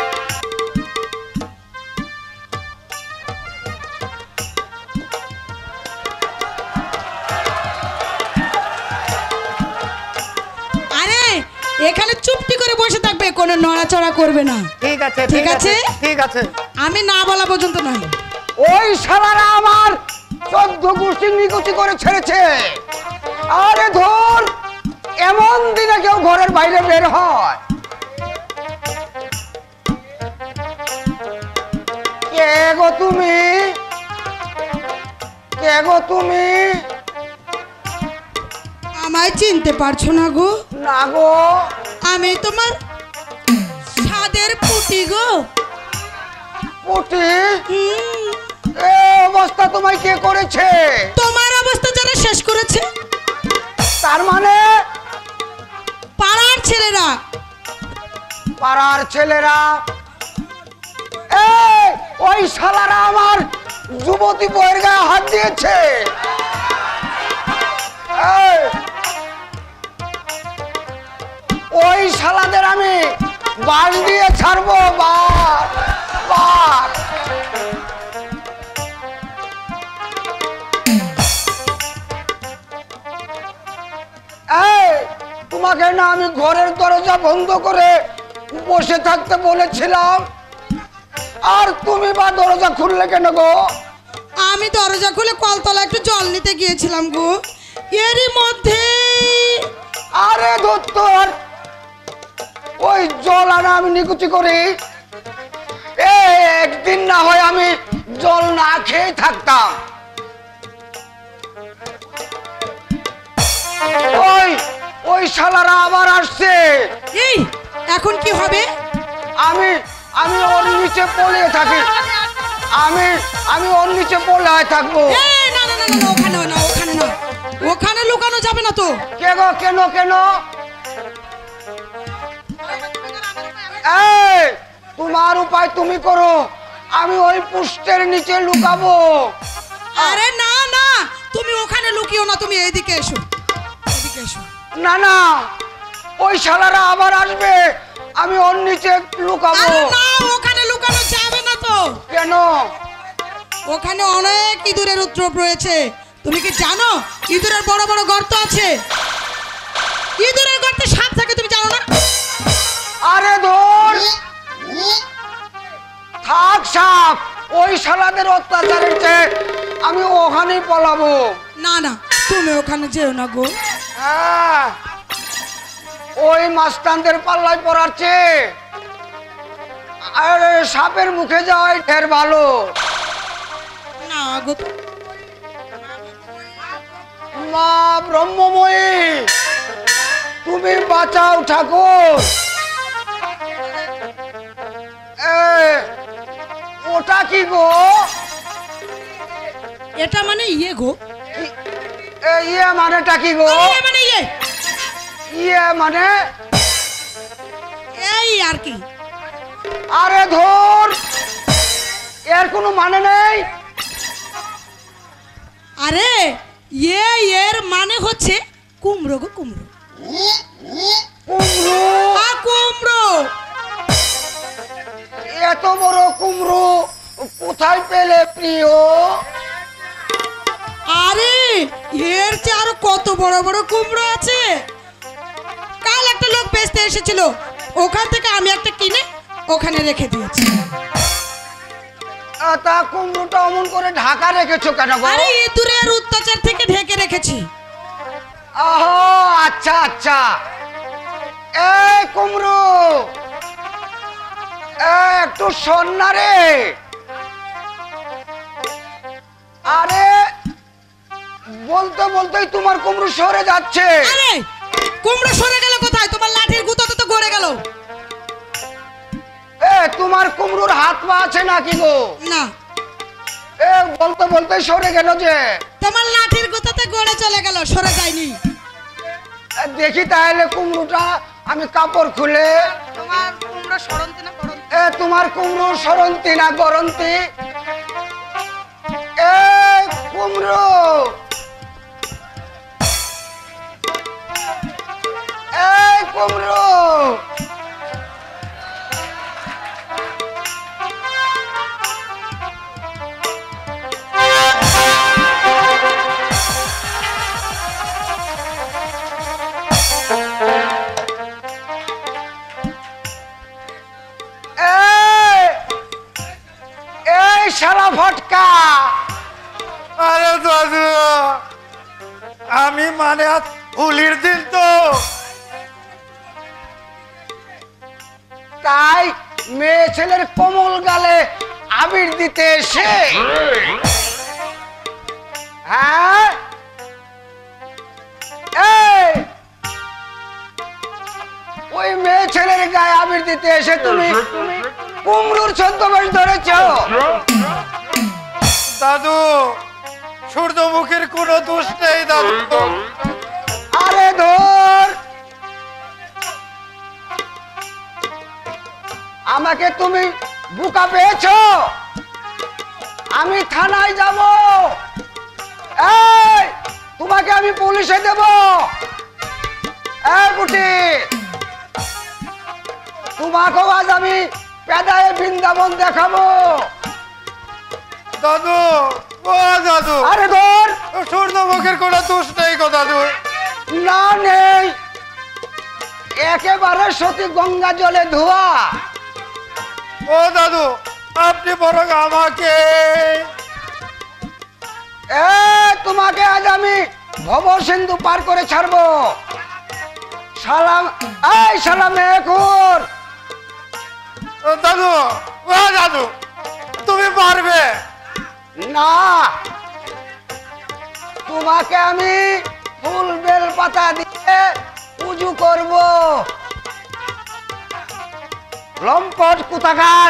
আরে এখানে চুপটি করে বসে থাকবে, কোনো নড়াচড়া করবে না। ঠিক আছে, ঠিক আছে? ঠিক আছে। আমি না বলা পর্যন্ত নয়। ওই শালারা আমার 14 গোষ্ঠী নিকুচি করে ছেড়েছে। আরে ধর, এমন দিনে কেউ ঘরের বাইরে বের হয়? কে গো তুমি? কে গো তুমি? আমায় চিনতে পারছো না গো? না গো। আমি তোমার সাদের পুটি গো। পুটি? হুম, এ অবস্থা তোমায় কে করেছে? তোমার অবস্থা যারা শেষ করেছে, তার মানে পাড়ার ছেলেরা। পাড়ার ছেলেরা? এই ওই শালারা আমার যুবতী বউয়ের গায়ে হাত দিয়েছে। এই, ওই শালাদের আমি বাস দিয়ে ছাড়বো। বাস বাস। এই, তোমাকে না আমি ঘরের দরজা বন্ধ করে বসে থাকতে বলেছিলাম, আর তুমি বা দরজা খুললে কেন গো? আমি দরজা খুলে কলতলা একটু জল নিতে গিয়েছিলাম গো, এরই মধ্যে। আরে দত্তর, ওই জল আনা আমি নিকুচি করি? একদিন না হয় আমি জল না খেয়ে থাকতাম। ওই ওই শালারা আবার আসছে। এই এখন কি হবে? আমি আমি ওর নিচে পড়ে থাকি। আমি ওর নিচে পড়ে থাকবো। এই না না না না, ওখানে না, ওখানে না, ওখানে লুকানো যাবে না তো। কে গো? কেন কেন? এই, তোমার উপায় তুমি করো, আমি ওই পুষ্টের নিচে লুকাবো। আরে না না, তুমি ওখানে লুকিও না, তুমি এইদিকে এসো, এদিকে এসো। না না, ওই শালারা আবার আসবে, আমি ওর নিচে লুকাবো। আরে না, ওখানে লুকানো যাবে না তো। কেন? ওখানে অনেক ইঁদুরের উপদ্রব রয়েছে। তুমি কি জানো ইঁদুরের বড় বড় গর্ত আছে? ইঁদুরের গর্তে সাপ থাকে, তুমি জানো না? আরে ধর, থাক সাপ, ওই শালাদের অত্যাচারের চেয়ে আমি ওখানেই পলাবো। না না, তুমি ওখানে যেও না গো। হ্যাঁ, ওই মাস্তানদের পাল্লায় পড়ার চেয়ে আরে সাপের মুখে যাওয়াই ঢের ভালো। না গো। মা ব্রহ্মময়ী, তুমি বাঁচাও ঠাকুর। ওটা কি গো? এটা মানে ইয়ে গো। ইয়ে মানেটা কি গো? ইয়ে মানে ইয়ে, ইয়ে মানে এই আর কি। আরে ধর, এর কোনো মানে নেই। আরে ইয়ে, এর মানে হচ্ছে কুমড়ো গো, কুমড়ো। কুমড়ো? কুমড়ো। এত বড় কুমড়ো কোথায় পেলে প্রিয়? আরে এর চেয়ে আরো কত বড় বড় কুমড়ো আছে। কাল একটা লোক বেচতে এসেছিল, ওখান থেকে আমি একটা কিনে ওখানে রেখে দিয়েছি। তা কুমড়োটা অমন করে ঢাকা রেখেছো কেন গো? আরে ইঁদুরের অত্যাচার থেকে ঢেকে রেখেছি। ওহো, আচ্ছা আচ্ছা। এই কুমড়ো, একটু শোন না রে। আরে বলতে বলতেই তোমার কুমড়ো সরে যাচ্ছে। আরে কুমড়ো সরে গেল কোথায়? তোমার লাঠির গুঁতোতে তো গড়ে গেল। তোমার কুমড়োর হাত পা আছে নাকি গো? না। বলতে বলতে সরে গেল যে। তোমার লাঠির গুঁতোতে গড়ে চলে গেল, সরে যায়নি। দেখি তাহলে কুমড়োটা আমি কাপড় খুলে। তোমার কুমড়ো সরন্তি না গরন্তি? তোমার কুমড়ো সরন্তি না গরন্তি? কুমড়ো কুমড়ো শালা ফটকা। আরে দাদু, আমি মানে হোলির দিন তো, তাই মেয়ে ছেলের কোমল গালে আবির দিতে এসে হ্যাঁ ওই মেয়ে ছেলের গায়ে আবির দিতে এসে তুমি কুমড়োর ছদ্মবেশ ধরেছ। দাদু সূর্যমুখীর কোনো দোষ নেই দাদু। আরে ধর, আমাকে তুমি বোকা পেয়েছো। আমি থানায় যাব, তোমাকে আমি পুলিশে দেব। বুটি, তোমাকেও আজ আমি পেদায়ে বৃন্দাবন দেখাবো। দাদু, ও দাদু, আরে ধর, সূর্যমুখীর কোনো দোষ নেই গো দাদু। না নেই, একেবারে সতী গঙ্গা জলে ধোয়া। ও দাদু, আপনি বরং আমাকে। তোমাকে আজ আমি ভব সিন্ধু পার করে ছাড়বো। সালাম, সালাম এখন। দাদু, ও দাদু, তুমি পারবে না, তোমাকে আমি ফুল বেল পাতা দিয়ে পুজো করব। লম্পট কোথাকার।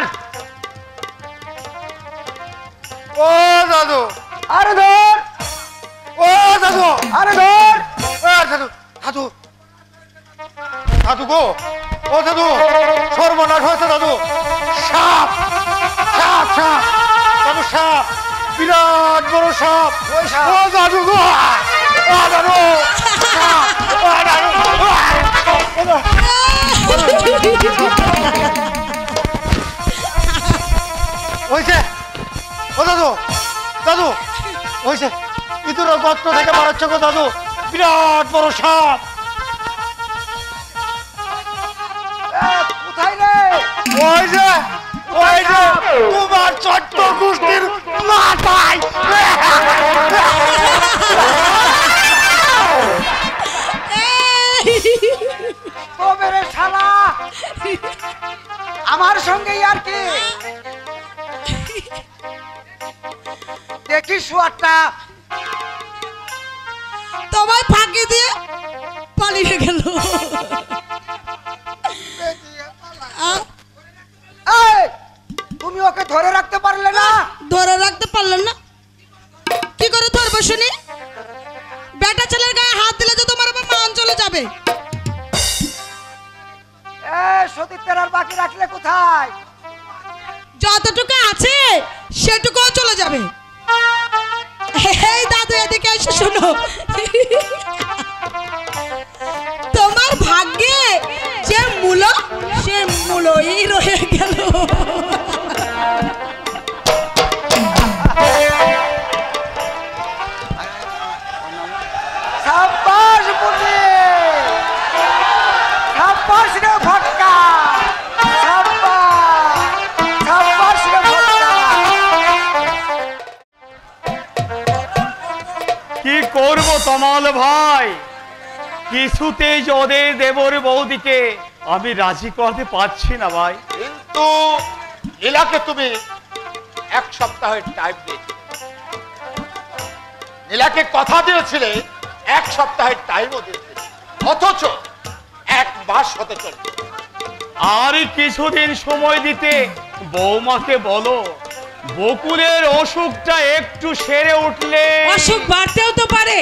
ও দাদু, আরে ধর, ও দাদু, আরে ধর, দাদু, দাদু, দাদু গো, ও দাদু, সর্বনাশ হয়েছে দাদু। সাপ, সাপ, সাপ, দাদু, সাপ, বিরাট বড় সাপ। ওই সাপ। ও দাদু গো, ও দাদু, সাপ, ও দাদু, হয়েছে। ও দাদু, দাদু, হয়েছে। ইঁদুরের গর্ত থেকে বাড়াচ্ছে গো দাদু, বিরাট বড় সাপ। কোথায় রে? ওই যে, ওই যে তোমার চট্ট গোষ্ঠীর মাথায়। তবে রে শালা, আমার সঙ্গে আর কি দেখি শুয়ারটা তোমায় ফাঁকি দিয়ে পালিয়ে গেল। তুমি ওকে ধরে রাখতে পারলে না? ধরে রাখতে পারলেন না? কি করে ধরবো শুনি? বেটা ছেলের গায়ে হাত দিলে তো তোমার আবার মান চলে যাবে। সতীত্বের আর বাকি রাখলে কোথায়? যতটুকু আছে সেটুকুও চলে যাবে। এই দাদু, এদিকে এসে শোনো। তোমার ভাগ্যে যে মূলো, সে মূলই রয়ে গেল। সাব্বাস বুঝি, সাব্বাস রে ফটকা, সাব্বাস, সাব্বাস রে ফটকা। কি করব তমাল ভাই, কিছুতেই যে ওদের দেবর বৌদিকে আমি রাজি করতে পারছি না ভাই। কিন্তু লীলাকে তুমি 1 সপ্তাহের টাইম দিয়েছো, নীলাকে কথা দিয়েছিলে, 1 সপ্তাহের টাইমও দিয়েছিলে, অথচ 1 মাস হতে চলল। আর কিছুদিন সময় দিতে বৌমাকে বলো। বকুলের অসুখটা একটু সেরে উঠলে অসুখ বাড়তেও তো পারে।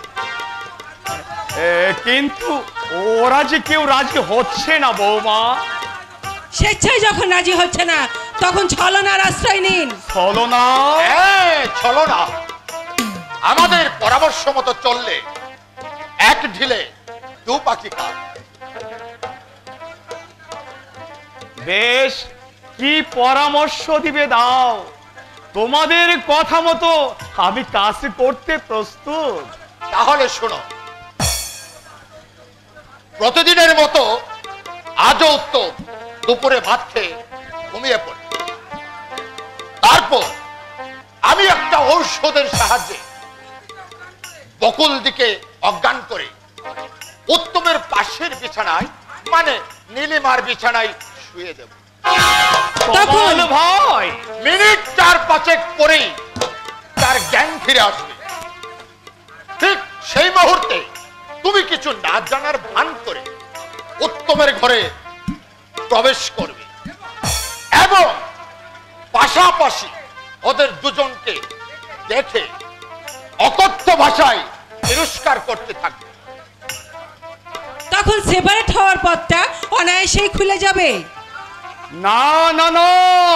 কিন্তু ওরা যে কেউ রাজি হচ্ছে না বৌমা। স্বেচ্ছায় যখন রাজি হচ্ছে না তখন ছলনার আশ্রয় নিন। ছলনা? হ্যাঁ, ছলনা। আমাদের পরামর্শ মতো চললে 1 ঢিলে 2 পাখি কাজ। বেশ, কি পরামর্শ দিবে দাও। তোমাদের কথা মতো আমি কাজ করতে প্রস্তুত। তাহলে শোনো, প্রতিদিনের মতো আজও উত্তম দুপুরে ভাত খেয়ে ঘুমিয়ে পড়ে। তারপর আমি একটা ঔষধের সাহায্যে বকুল দিকে অজ্ঞান করে উত্তমের পাশের বিছানায়, মানে নীলিমার বিছানায় শুয়ে দেব। তখন ভাই মিনিট 4-5 পরেই তার জ্ঞান ফিরে আসবে। ঠিক সেই মুহূর্তে তুমি কিছু না জানার ভান করে উত্তমের ঘরে প্রবেশ করবে এবং পাশাপাশি ওদের দুজনকে দেখে অকথ্য ভাষায় তিরস্কার করতে থাকবে। তখন সেপারেট হওয়ার পথটা অনায়াসেই খুলে যাবে। না না না,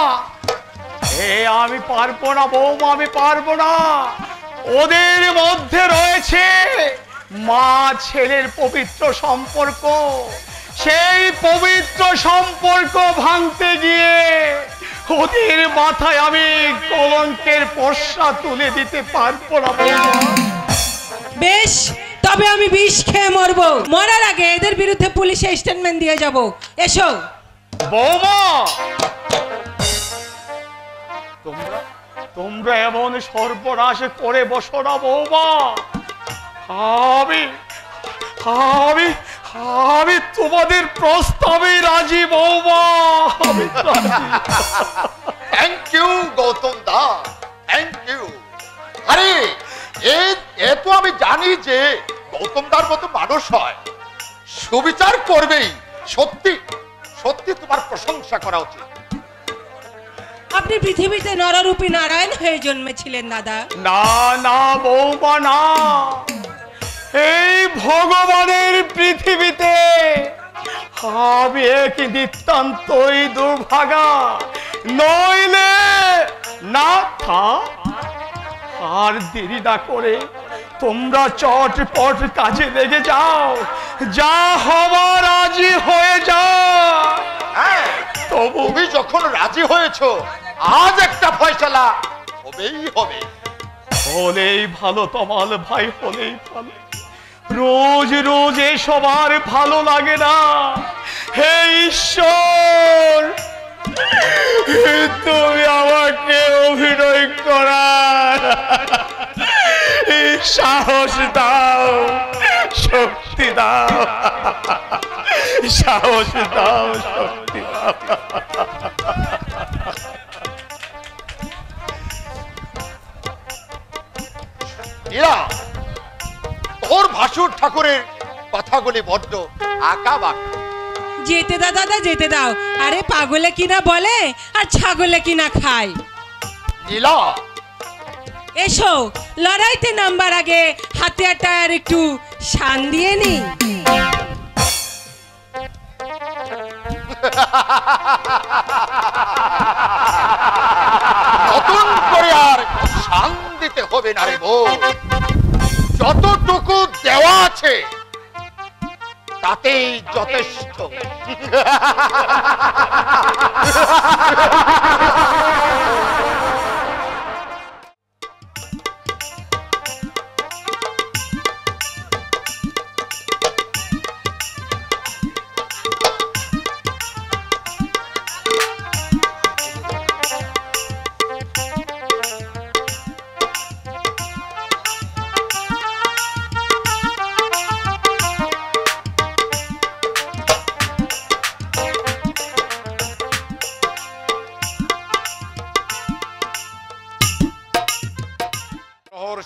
আমি পারবো না বৌমা, আমি পারবো না। ওদের মধ্যে রয়েছে মা ছেলের পবিত্র সম্পর্ক। সেই পবিত্র সম্পর্ক ভাঙতে গিয়ে ওদের মাথায় আমি কলঙ্কের পর্ষা তুলে দিতে পারবো না বৌমা। বেশ, তবে আমি বিষ খেয়ে মরবো। মরার আগে এদের বিরুদ্ধে পুলিশে স্টেটমেন্ট দিয়ে যাব। এসো। বৌমা, তোমরা এমন সর্বনাশ করে বসো না বৌমা। আমি আমি আমি তোমাদের প্রস্তাবে রাজি বৌমা। Thank you Gautam da, thank you. আরে এ তো আমি জানি যে গৌতম দার মতো মানুষ হয়, সুবিচার করবেই। সত্যি সত্যি তোমার প্রশংসা করা উচিত। আপনি পৃথিবীতে নররূপী নারায়ণ হয়ে জন্মেছিলেন দাদা। না না বৌমা, না। এই ভগবানের পৃথিবীতে আমি এক নিতান্তই দুর্ভাগা, নইলে না থাক। আর দেরি না করে তোমরা চটপট কাজে লেগে যাও। যা হবার রাজি হয়ে যাও। হ্যাঁ, তুমি যখন রাজি হয়েছো, আজ একটা ফয়সালা হবেই হবে। হলেই ভালো তমাল ভাই, হলেই ভালো। রোজ রোজ এসব আর ভালো লাগে না। হে ঈশ্বর, তুমি আমাকে অভিনয় করার সাহস দাও, শক্তি দাও, সাহস দাও, শক্তি দাও। তোর ভাসুর ঠাকুরের কথাগুলি বড্ড আঁকা বাঁকা। যেতে দাও দাদা, যেতে দাও। আরে পাগলে কিনা বলে আর ছাগলে কিনা খায়। নীলা, এসো, লড়াইতে নামবার আগে হাতিয়ারটা আর একটু শান দিয়ে নি। নতুন করে আর শান দিতে হবে না রে বউ। যতটুকু দেওয়া আছে তাতেই যথেষ্ট।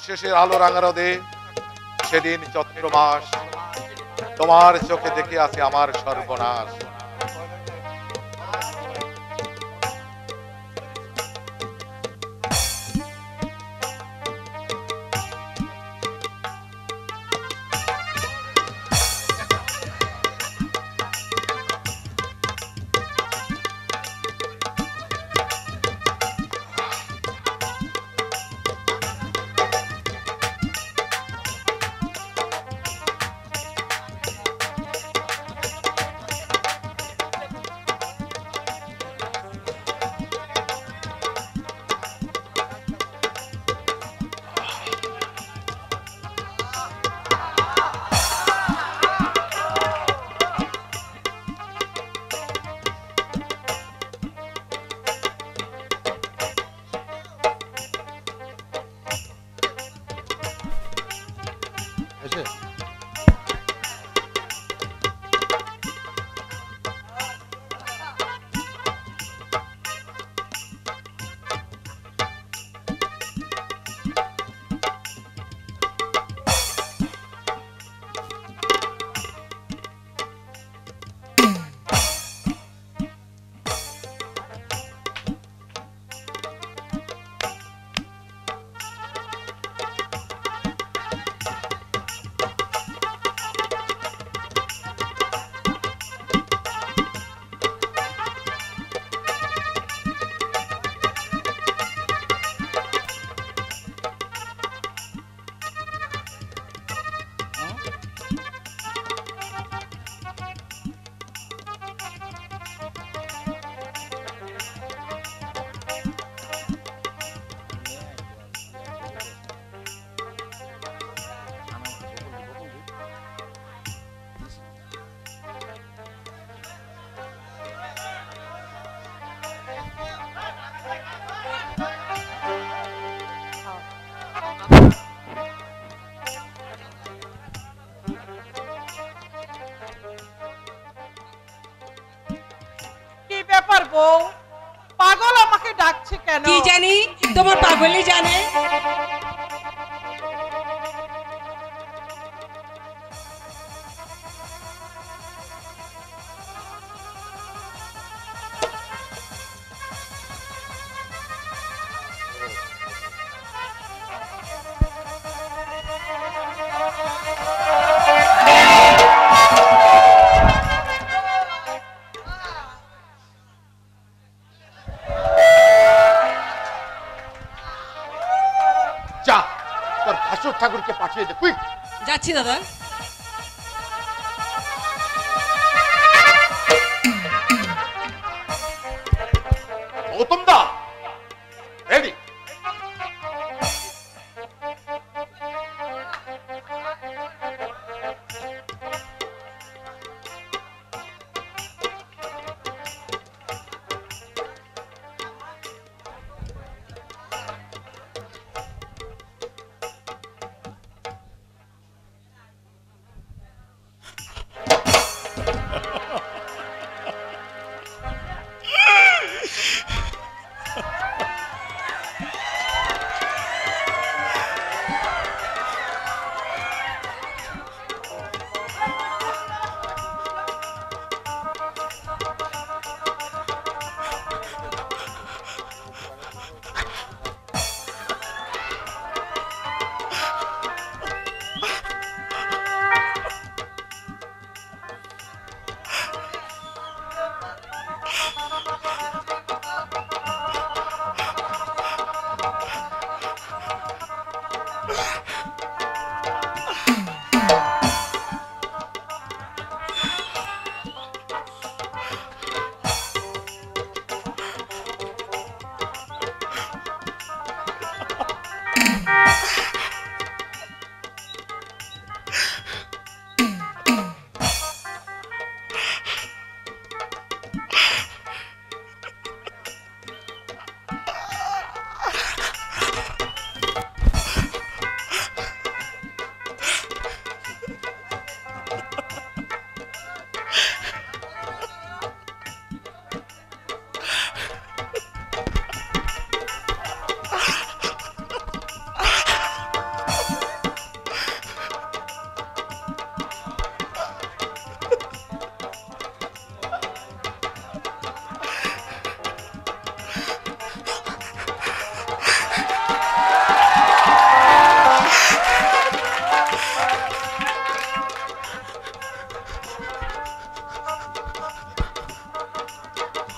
শেষের আলো রাঙা রোদে সেদিন চৈত্র মাস, তোমার চোখে দেখে আছে আমার সর্বনাশ। বউ পাগল আমাকে ডাকছে কেন? কি জানি, তোমার পাগলই জানে। ঠাকুরকে পাঠিয়ে দে, কুইক। যাচ্ছি দাদা। গৌতম দা রেডি।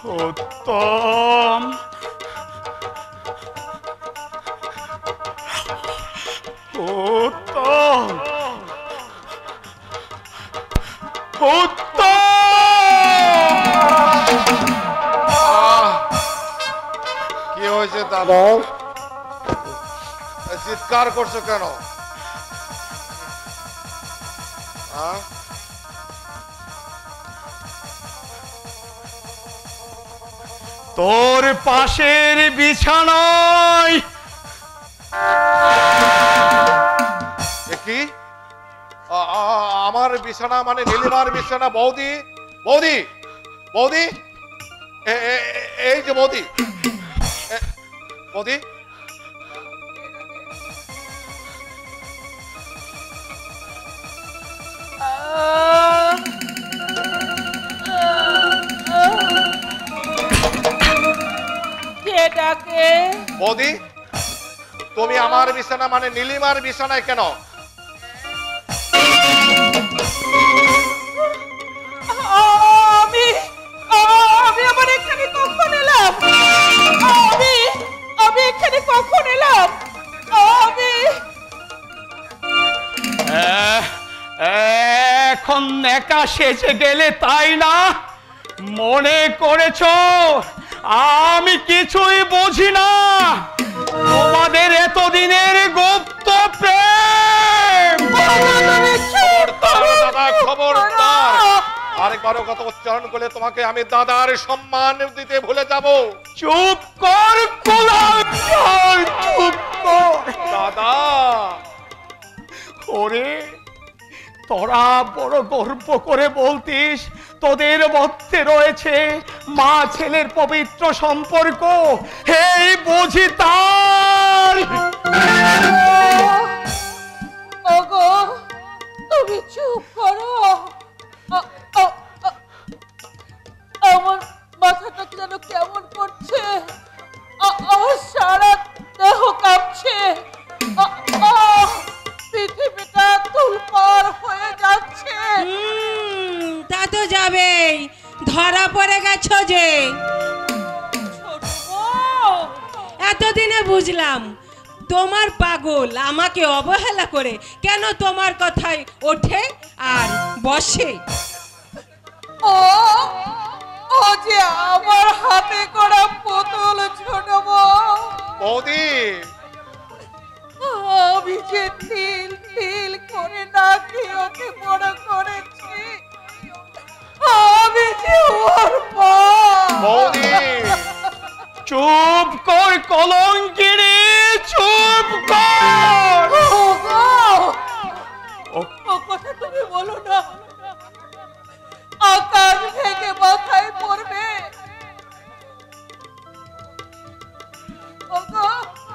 উত্তম, উত্তম, উত্তম। কি হয়েছে দাদা? চিৎকার করছো কেন? তোর পাশের বিছানায় কি? আমার বিছানা মানে নীলিমার বিছানা? বৌদি, বৌদি, বৌদি, এই যে বৌদি, বৌদি, কে ডাকে? বৌদি, তুমি আমার বিছানা মানে নীলিমার বিছানায় কেন? আমি আমি আবার এখানে কখন এলাম? আমি এখানে কখন এলাম? এখন নেকা সেজে গেলে তাই না? মনে করেছো আমি কিছুই বুঝি না? তোমাদের এতদিনের গুপ্ত প্রেম। দাদা খবরদার, আরেকবারও কথা উচ্চারণ করলে তোমাকে আমি দাদার সম্মান দিতে ভুলে যাব। চুপ কর কুলাঙ্গার, চুপ কর। দাদা, ওরে তোরা বড় গর্ব করে বলতিস তোদের মধ্যে রয়েছে মা ছেলের পবিত্র সম্পর্ক। এই বুঝি তার? ওগো, তুমি চুপ করো। আমার মাথাটা যেন কেমন করছে, আমার সারা দেহ কাঁপছে, পৃথিবীটা তুলপার হয়ে যাচ্ছে। তা তো যাবেই, ধরা পড়ে গেছো যে। ছোট বউ, এতদিনে বুঝলাম তোমার পাগল আমাকে অবহেলা করে কেন তোমার কথায় ওঠে আর বসে। ও যে আমার হাতে করা পুতুল ছোট বউ। বৌদি, আমি যে তিল তিল করে না ওকে বড় করেছি, আমি যে ওর মা। বৌদি, চুপ কর কলঙ্কিনী, চুপ কর। ও কথা তুমি বলো না, আকাশ ভেঙে মাথায় পড়বে। ওগো,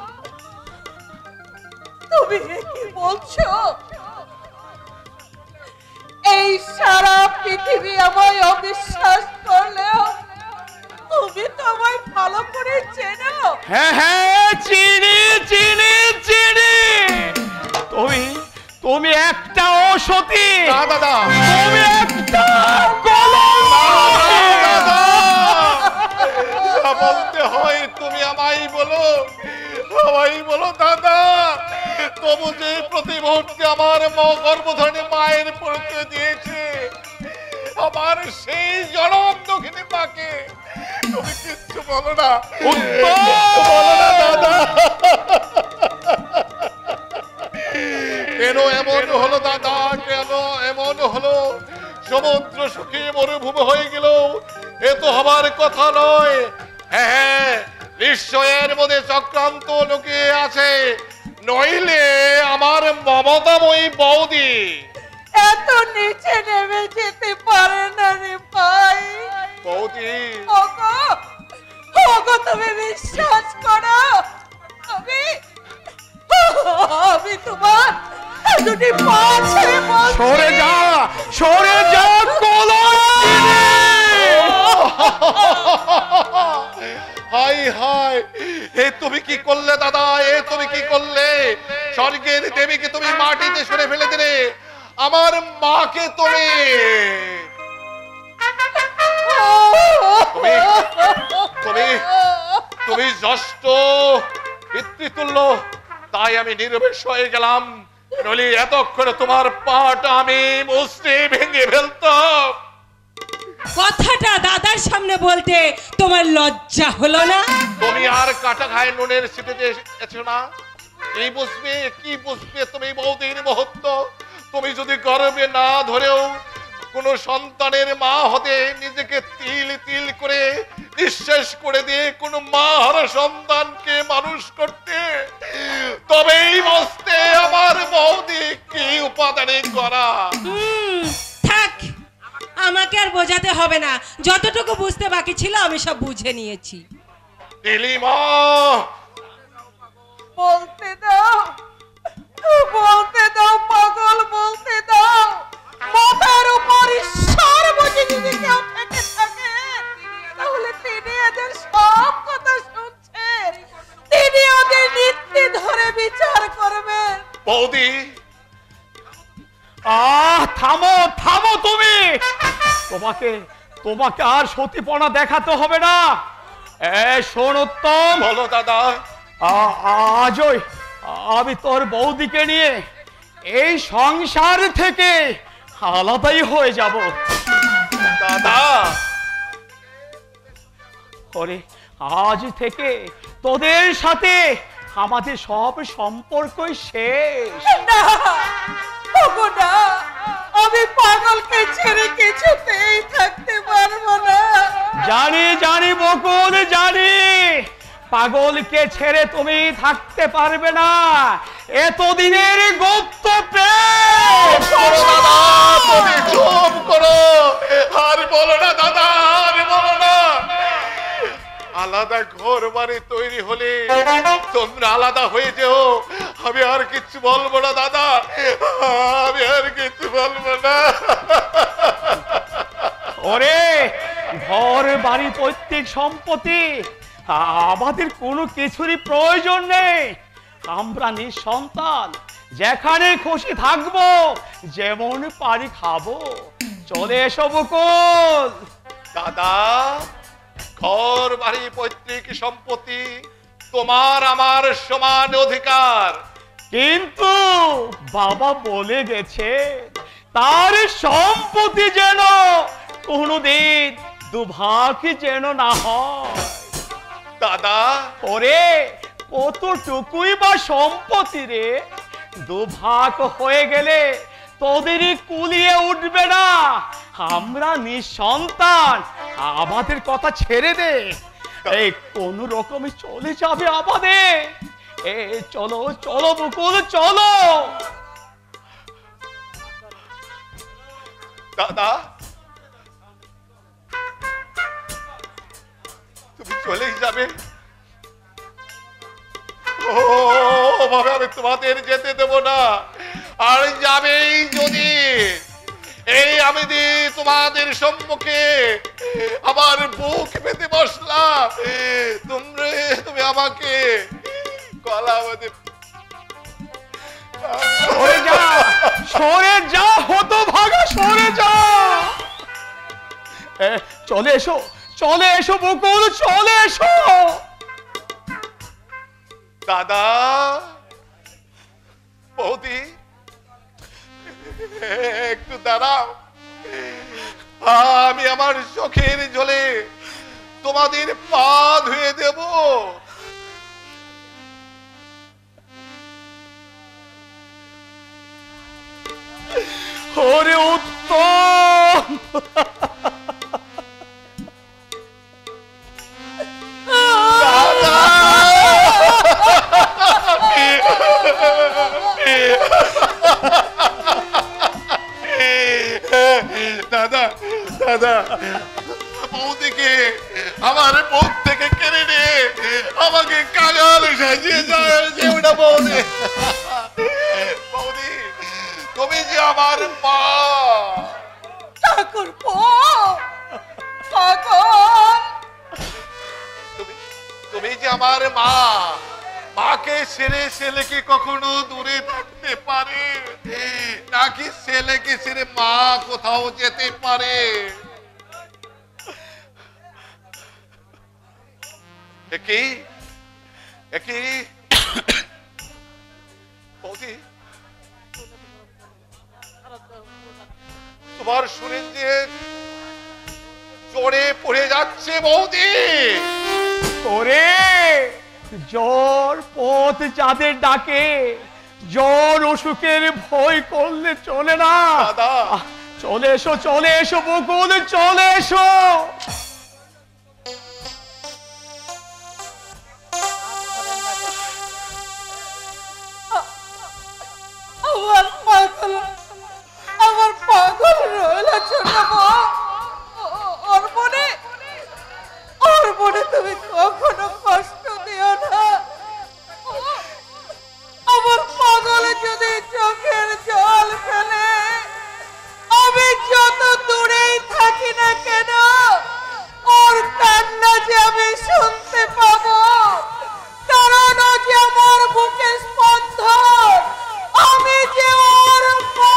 তুমি কি বলছো? এই সারা পৃথিবী আমায় অবিশ্বাস করলেও তুমি তো আমায় ভালো করে চেনো। হ্যাঁ হ্যাঁ, চিনি চিনি চিনি। তুমি একটা অসতী, দাদা, তুমি একটা কলঙ্ক। বলতে হয় তুমি আমায় বলো, আমায় বলো দাদা। তবু যে প্রতি মুহূর্তে আমার গর্ভধারণে মায়ের পরিচয় দিয়েছে, আমার সেই জনম দক্ষিণী মাকে তুমি কিচ্ছু বলো না, বলো না দাদা। কেন এমন হলো দাদা, কেন এমন হলো? সমুদ্র শুকিয়ে মরুভূমি হয়ে গেল, এ তো হবার কথা নয়। হ্যাঁ, নিশ্চয়ের মধ্যে চক্রান্ত লুকিয়ে আছে, নইলে আমার মমতাময়ী বৌদি এত নিচে নেমে যেতে পারে না রে ভাই। বৌদি, ওগো, ওগো, তুমি বিশ্বাস করো, আমি তোমার দুটি পা ছেড়ে বলছি। সরে যা, সরে যা কলঙ্কিনী। হাই হাই, এ তুমি কি করলে দাদা, এ তুমি কি করলে? স্বর্গের দেবীকে তুমি মাটিতে সরে ফেলে দিলে, আমার মাকে তুমি আমি জ্যেষ্ঠ পিতৃতুল্য, তাই আমি নিরবেশ হয়ে গেলাম, নলি এতক্ষণে তোমার পাটা আমি মুষ্টি ভেঙে ফেলতাম। কথাটা দাদার সামনে বলতে তোমার লজ্জা হলো না? তুমি আর কাটা ঘায়ে নুনের ছিটেতে এসেছো না? কি বুঝবে তুমি বৌদির মহত্ব? তুমি যদি গর্বে না ধরেও কোন সন্তানের মা হতে নিজেকে তিল তিল করে নিঃশেষ করে দিয়ে কোন মা হারা সন্তানকে মানুষ করতে, তবেই বুঝতে আমার বৌদি কি উপাদানে করা। থাক, আমাকে আর বোঝাতে হবে না, যতটুকু বুঝতে বাকি ছিল আমি সব বুঝে নিয়েছি। নীলিমা, বলতে দাও, বলতে দাও পাগল, বলতে দাও। মাথার উপর ঈশ্বর বসে যদি কেউ থেকে থাকে, তাহলে তিনি এদের সব কথা শুনছেন, তিনি ওদের নীতি ধরে বিচার করবেন। বৌদি, থামো থামো তুমি। তোমাকে আর সতীপনা দেখাতে হবে না। শোন উত্তম। বলো দাদা। আজই আমি তোর বৌদিকে নিয়ে এই সংসার থেকে আলাদাই হয়ে যাব। দাদা, ওরে আজ থেকে তোদের সাথে আমাদের সব সম্পর্কই শেষ। না, ওগো না, আমি পাগলকে ছেড়ে কিছুতেই থাকতে পারবো না। জানি জানি বকুল, জানি পাগলকে ছেড়ে তুমি থাকতে পারবে না। এতদিনের গুপ্ত প্রেম। দাদা, তুমি চুপ করো, আর বলো না দাদা, আর বলো না। আলাদা ঘর বাড়ি তৈরি হলে তোমরা আলাদা হয়ে যেও, আমি আর কিছু বলবো না দাদা, আমি আর কিছু বলবো না। ওরে ঘর বাড়ি পৈতৃক সম্পত্তি আমাদের কোনো কিছুরই প্রয়োজন নেই। আমরা নিঃসন্তান, যেখানে খুশি থাকবো, যেমন পারি খাবো। চলে এসো বকুল। দাদা, ঘর বাড়ি পৈতৃক সম্পত্তি তোমার আমার সমান অধিকার, কিন্তু বাবা বলে গেছে তার সম্পত্তি যেন কোনোদিন দুভাগ যেন না হয়। দাদা, ওরে কতটুকুই বা সম্পত্তি রে, দুভাগ হয়ে গেলে তোদেরই কুলিয়ে উঠবে না। আমরা নিঃসন্তান, আমাদের কথা ছেড়ে দে। এই কোন রকমে চলে যাবে আমাদের। চলো চলো বকুল, চলো। দাদা, তুমি চলেই যাবে? ভাবে আমি তোমাদের যেতে দেব না। আর যাবেই যদি, এই আমি তোমাদের সম্মুখে আমার বুক পেতে বসলাম, তুমি আমাকে গলা বাঁধে। সরে যা, সরে যা, হতভাগা, সরে যা। চলে এসো, চলে এসো বকুল, চলে এসো। দাদা, বৌদি, একটু দাঁড়াও, আমি আমার চোখের জলে তোমাদের পা ধুয়ে দেব। ওরে উত্তম, দাদা, দাদা, বৌদিকে আমার বুক থেকে কেড়ে নিয়ে আমাকে কাঙাল সাজিয়ে যায় ওটা বৌদি। বৌদি, তুমি যে আমার মা। ঠাকুর পাগল, তুমি যে আমার মা। মাকে ছেড়ে ছেলে কি কখনো দূরে থাকতে পারে? নাকি ছেলেকে ছেড়ে মা কোথাও যেতে পারে? একই একই বৌদি, তোমার শুনে যে জ্বরে পড়ে যাচ্ছে বৌদি। ওরে জ্বর পথ যাদের ডাকে, জ্বর অসুখের ভয় করলে চলে না। দাদা চলে এসো বকুল, চলে এসো। আমার পাগল রইল ছোট বউ। ওর মনে তুমি কখনো কষ্ট দিও না। আমার পাগল যদি চোখের জল ফেলে, আমি যত দূরেই থাকি না কেন, ওর কান্না যে আমি শুনতে পাবো, কারণ ও যে আমার বুকের স্পন্দন, আমি যে ওর মা।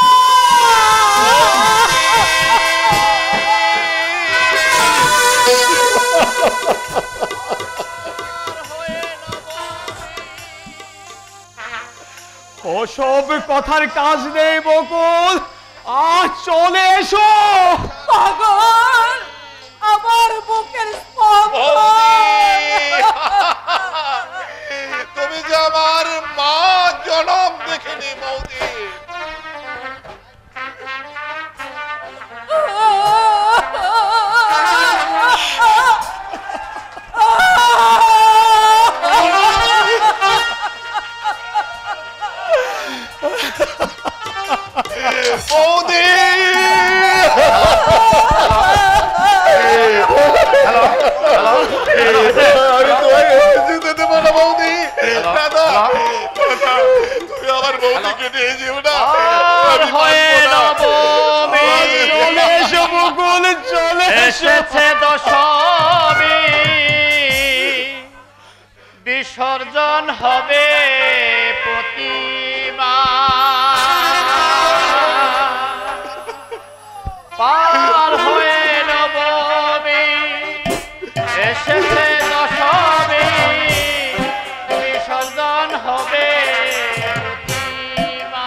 ওসব কথার কাজ নেই বকুল, আজ চলে এসো। পাগল আমার বুকের স্পন্দন, তুমি যে আমার মা জনম দেখিনি বৌদি। বৌদি যেতে দেবো না বৌদি। দাদা তুমি আমার বৌদিকে নিয়ে যেও না। চলে এসো বকুল, চলে এসেছে দশমী, বিসর্জন হবে প্রতিমা। পার হয়ে নবমী, এসেছে দশমী, বিসর্জন হবে প্রতিমা।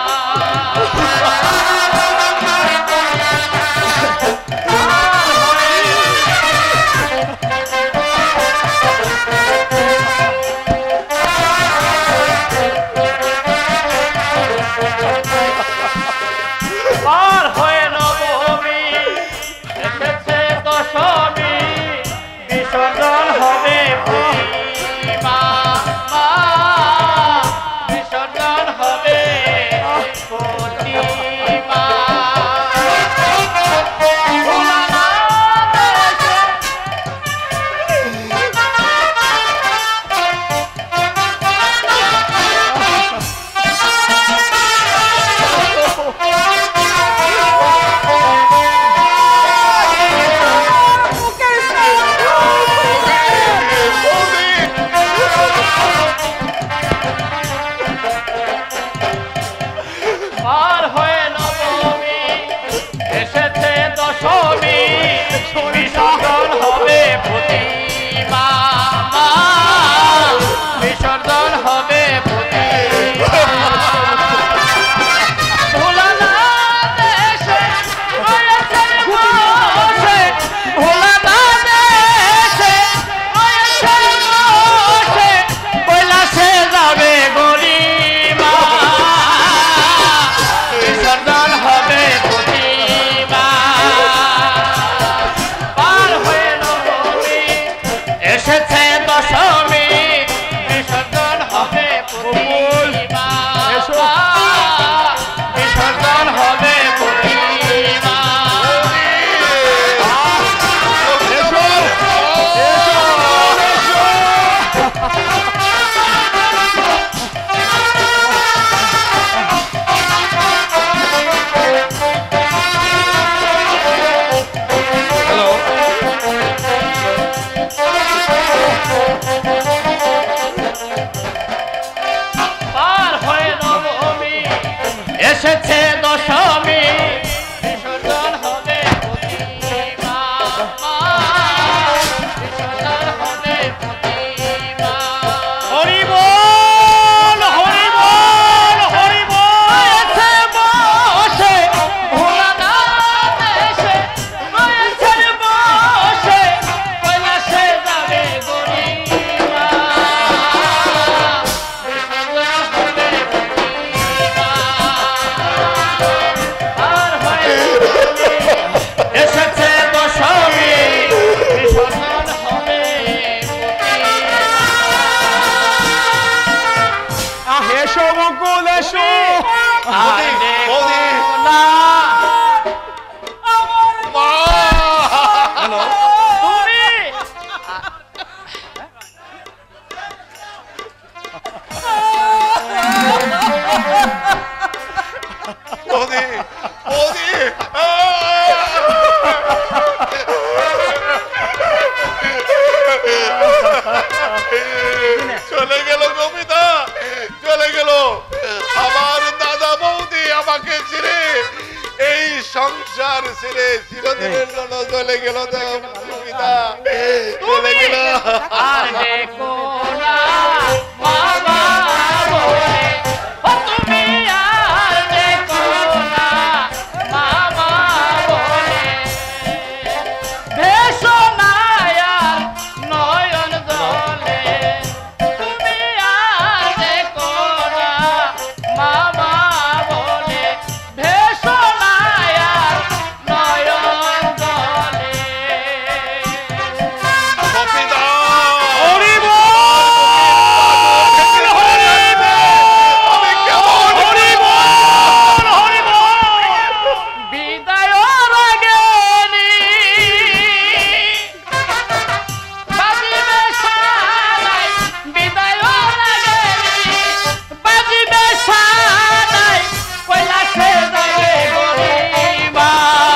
পার হয়ে নবমী, এসেছে দশমী, বিসর্জন বৌদি, বৌদি। না মা! তুমি বৌদি, বৌদি। চলে গেল কবিতা, চলে গেল আমার দাদা বৌদি আমাকে ছেড়ে, এই সংসার ছেড়ে চিরদিনের জন্য চলে গেল কবিতা, চলে গেল। আর দেখো না বাবা বলে, ও তুমি আর দেখো না বাবা বলে, ভেসো না আর নয়ন জলে, তুমি আর দেখো না বাবা বলে, ভেসো না আর নয়ন জলে। কবিতা! আমি কেমন বিদায়ের আগে বাজিবে সানাই, বিদায়ের আগে বাজিবে সানাই, কৈলাসে যাবে গরিমা,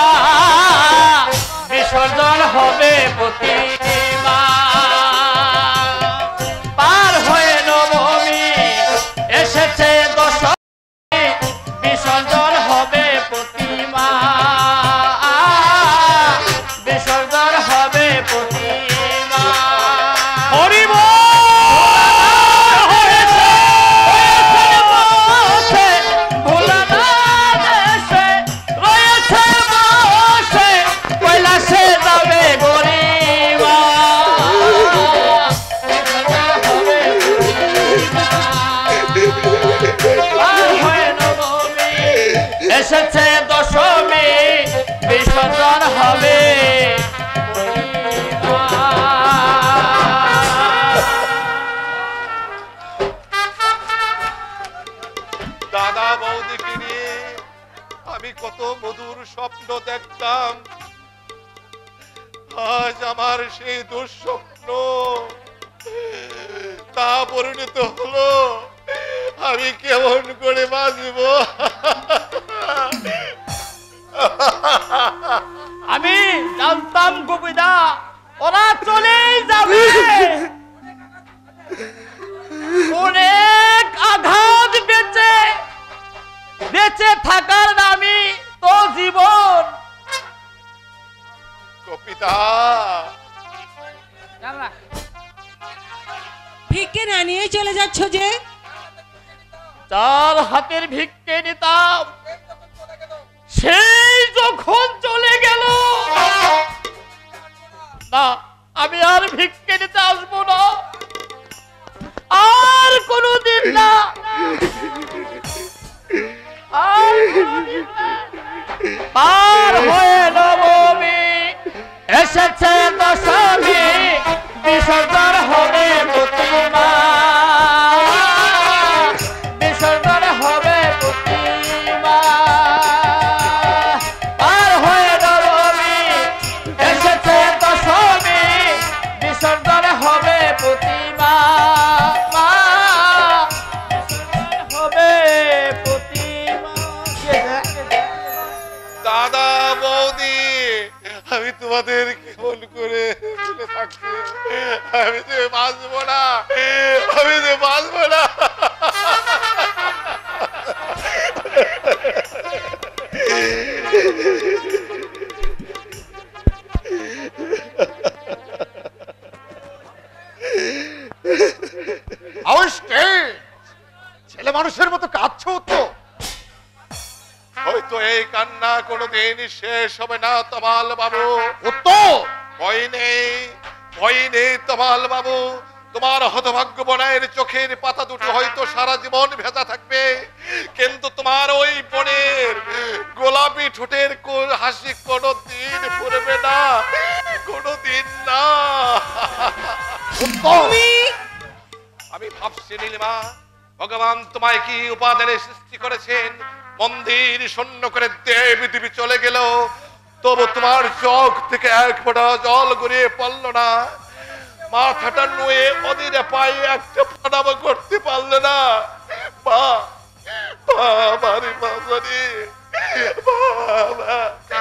বিসর্জন হবে প্রতিমা। পার হয়ে নবমী এসেছে দশমী, বিসর্জন হবে প্রতিমা, বিসর্জন হবে প্রতিমা। কৈলাসে যাবে গরিমা, এসেছে দশমী, বিসর্জন হবে। দাদা বৌদিকে নিয়ে আমি কত মধুর স্বপ্ন দেখতাম, আজ আমার সেই দুঃস্বপ্ন তা পরিণত হলো। আমি কেমন করে বাঁচব? আমি জানতাম গোবিদা ওরা চলেই যাবে, অনেক আঘাত বেঁচে বেঁচে থাকার নামই তো জীবন। কবিতা! ভিক্ষে না নিয়ে চলে যাচ্ছ যে? যার হাতের ভিক্ষে নিতাম সেই যখন চলে গেল, না আমি আর ভিক্ষে নিতে আসবো না, আর কোনোদিন না, আর কোনোদিন না। পার হয়ে নবমী এসেছে দশমী, বিসর্জন হবে প্রতিমা, বিসর্জন হবে প্রতিমা। পার হয়ে নবমী এসেছে দশমী, বিসর্জন হবে প্রতিমা, বিসর্জন হবে প্রতিমা। দাদা বৌদি, আমি তোমাদের কেমন করে ভুলে থাকছি? আমি যে বাঁচবো না, আমি যে বাঁচবো না। ছেলে মানুষের মতো কাঁদছো তো? হয়তো এই কান্না কোনোদিন শেষ হবে না তমাল বাবু। ভয় নেই তমাল বাবু, তোমার হতভাগ্য বনের চোখের পাতা দুটো হয়তো সারা জীবন ভেজা থাকবে, কিন্তু তোমার ওই বনের গোলাপি ঠোঁটের হাসি কোনোদিন ফুরবে না, কোনোদিন না। আমি ভাবছি নীলিমা, ভগবান তোমায় কি উপাদানে সৃষ্টি করেছেন মন্দির শূন্য করে দেবী দেবী চলে গেল, তবু তোমার চোখ থেকে এক ফোঁটা জল গড়িয়ে পড়ল না। মাথাটা নুয়ে অধীরে পায়ে একটা প্রণাম করতে পারলে না। মা, বাবারে বাবারে, বাবা,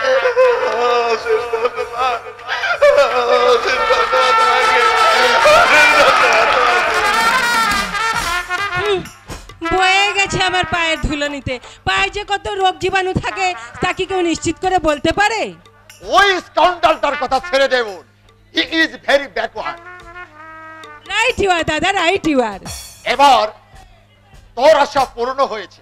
বয়ে গেছে আমার পায়ের ধুলো নিতে। পায়ে যে কত রোগ জীবাণু থাকে তা কি কেউ নিশ্চিত করে বলতে পারে? ওই স্কাউন্ডালটার কথা ছেড়ে দেব, he is very backward. Right you are দাদা, রাইট ইউ আর। এবার তোর আশা পূর্ণ হয়েছে।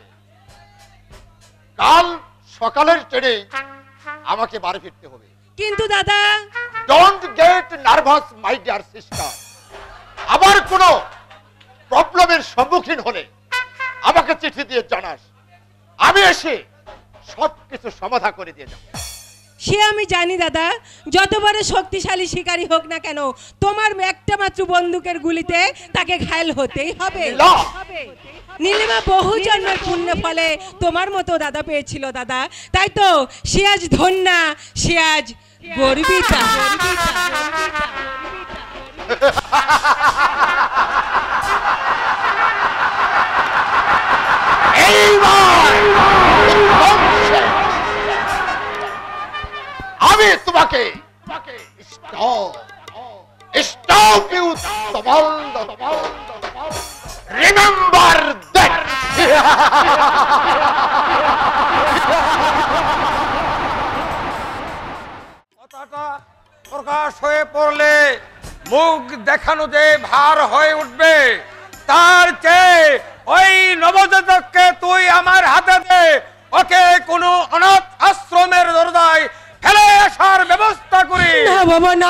কাল সকালের ট্রেনে আমাকে বাড়ি ফিরতে হবে। কিন্তু দাদা, don't get nervous my dear sister. আবার কোনো প্রবলেমের সম্মুখীন হলে আমাকে চিঠি দিয়ে জানাস, আমি এসে সবকিছু সমাধান করে দিয়ে যাব। সে আমি জানি দাদা, যত বড় শক্তিশালী শিকারী হোক না কেন, তোমার একটা মাত্র বন্দুকের গুলিতে তাকে ঘায়েল হতেই হবে। নীলিমা বহু জন্মের পুণ্য ফলে তোমার মতো দাদা পেয়েছিল দাদা, তাই তো সে আজ ধন্যা, সে আজ গর্বিতা। আমি তোমাকে রিমেম্বার দ্যাট। কথাটা প্রকাশ হয়ে পড়লে মুখ দেখানো যে ভার হয়ে উঠবে, তার চেয়ে ওই নবজাতককে তুই আমার হাতে দে, ওকে কোনো অনাথ আশ্রমের দরজায় ফেলে আসার ব্যবস্থা করি। না বাবা না,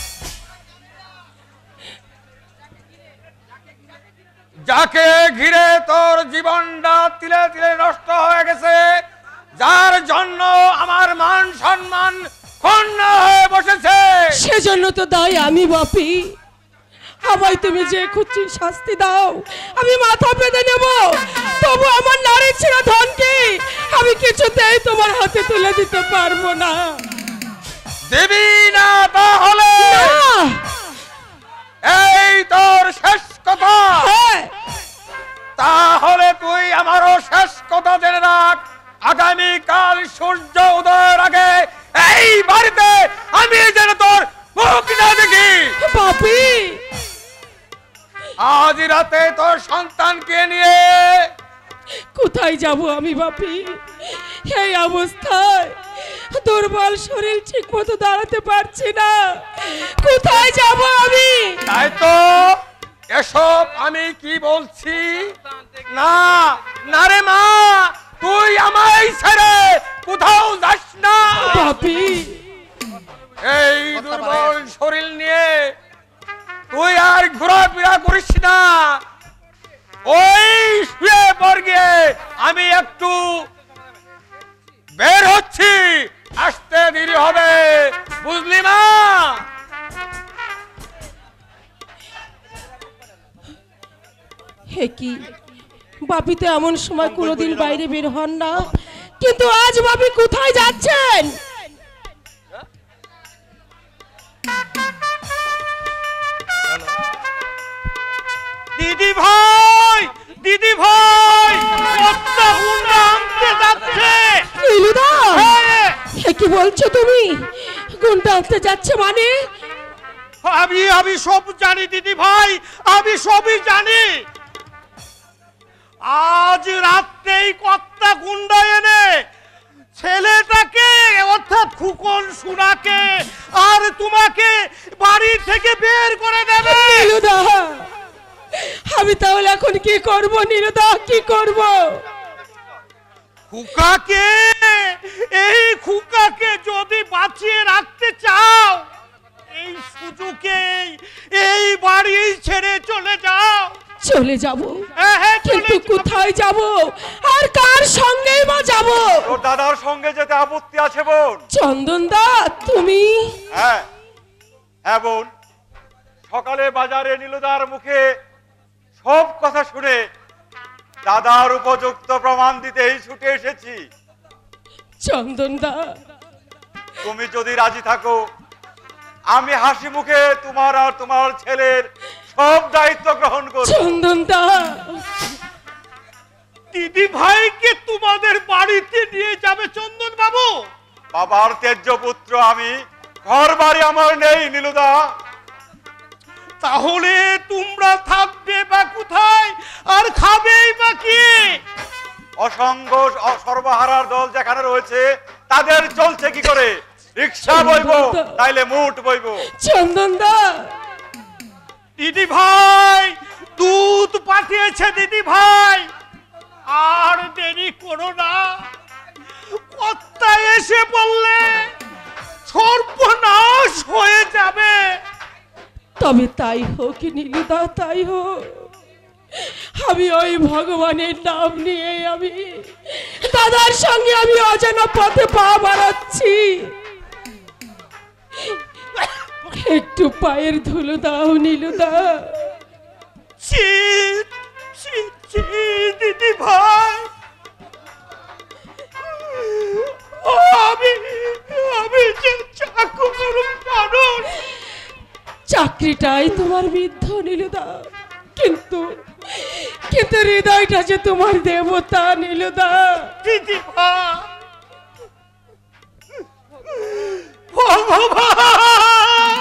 যাকে ঘিরে তোর জীবনটা তিলে তিলে নষ্ট হয়ে গেছে, যার জন্য আমার মান সম্মান ক্ষুণ্ণ হয়ে বসেছে, সেজন্য তো দায় আমি বাপি। আমায় তুমি যে খুঁজছি শাস্তি দাও, আমি মাথা পেতে নেব, তবু আমার নারী ছিল ধনকে আমি কিছুতেই তোমার হাতে তুলে দিতে পারবো না। দেবী না তাহলে এই তোর শেষ কথা। তাহলে তুই আমারও শেষ কথা জেনে রাখ, আগামীকাল সূর্য উদয়ের আগে এই বাড়িতে আমি যেন তোর মুখ না দেখি। বাপি, আজ রাতে তোর সন্তানকে নিয়ে কোথায় যাব আমি বাপি? এই অবস্থায় দুর্বল শরীর ঠিক মতো দাঁড়াতে পারছি না, কোথায় যাব আমি? তাই তো এসব আমি কি বলছি না, না রে মা, তুই আমায় ছেড়ে কোথাও যাস না বাপি। এই দুর্বল শরীর নিয়ে তুই আর ঘোরাফেরা করিস না। ওই শুয়ে পড় গিয়ে আমি একটু বের হচ্ছি, আসতে দেরি হবে, বুঝলি মা? হে কি বাপি তো এমন সময় কোনোদিন বাইরে বের হন না, কিন্তু আজ বাপি কোথায় যাচ্ছেন? দিদি ভাই, দিদি ভাই, কর্তা গুন্ডা আনতে যাচ্ছে। নীলুদা, হে কি বলছো তুমি? গুন্ডা আনতে যাচ্ছে মানে? আমি সব জানি দিদি ভাই, আমি সবই জানি। আজ রাত্রেই কর্তা গুন্ডা এনে ছেলেটাকে অর্থাৎ খুকন সুনাকে আর তোমাকে বাড়ি থেকে বের করে দেবে। নীলুদা, আমি তাহলে এখন কি করব? নীলুদা, কি করব? খুকাকে, এই খুকাকে যদি বাঁচিয়ে রাখতে চাও, এই সুযোগে এই বাড়ি ছেড়ে চলে যাও। চলে যাব, হ্যাঁ, কিন্তু কোথায় যাব আর কার সঙ্গেই বা যাব? তোর দাদার সঙ্গে যেতে আপত্তি আছে বোন? চন্দনদা, তুমি? হ্যাঁ হ্যাঁ বোন, সকালে বাজারে নীলুদার মুখে সব কথা শুনে দাদার উপযুক্ত প্রমাণ দিতেই ছুটে এসেছি। চন্দন দা, তুমি যদি রাজি থাকো আমি হাসি মুখে তোমার আর তোমার ছেলের সব দায়িত্ব গ্রহণ করব। চন্দন দা, দিদি ভাইকে তোমাদের বাড়িতে নিয়ে যাবে চন্দন বাবু? বাবার তেজ্য পুত্র আমি, ঘর বাড়ি আমার নেই নীলুদা। তাহলে তোমরা থাকবে বা কোথায়, আর খাবেই বা কি? অসংখ্য সর্বহারার দল যেখানে রয়েছে তাদের চলছে কি করে? রিক্সা বইবো তাইলে মুঠ বইবো। চন্দন দা, দিদি ভাই দুধ পাঠিয়েছে দিদি ভাই, আর দেরি করো না, কর্তা এসে বললে সর্বনাশ হয়ে যাবে। তবে তাই হোক নীলুদা, তাই হোক। আমি ওই ভগবানের নাম নিয়ে আমি দাদার সঙ্গে আমি অজানা পথে পা বাড়াচ্ছি। একটু পায়ের ধুলো দাও নীলুদা। ছি ছি ছি দিদি ভাই, আমি যে চাকর মানুষ। চাকরিটাই তোমার বিদ্ধ নীলুদা, কিন্তু কিন্তু হৃদয়টা যে তোমার দেবতা নীলুদা। দিদি ভাই, ভগবান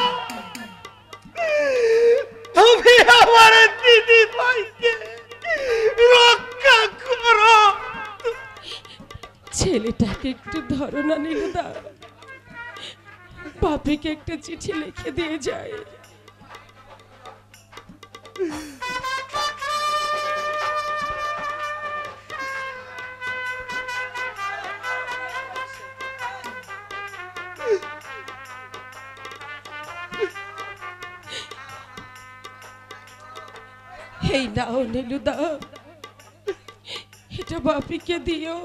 তুমি আমার দিদি ভাইকে রক্ষা করো। ছেলেটাকে একটু ধরো না নীলুদা, বাপিকে একটা চিঠি লিখে দিয়ে যায়। এই নাও নীলুদা, এটা বাপিকে দিও।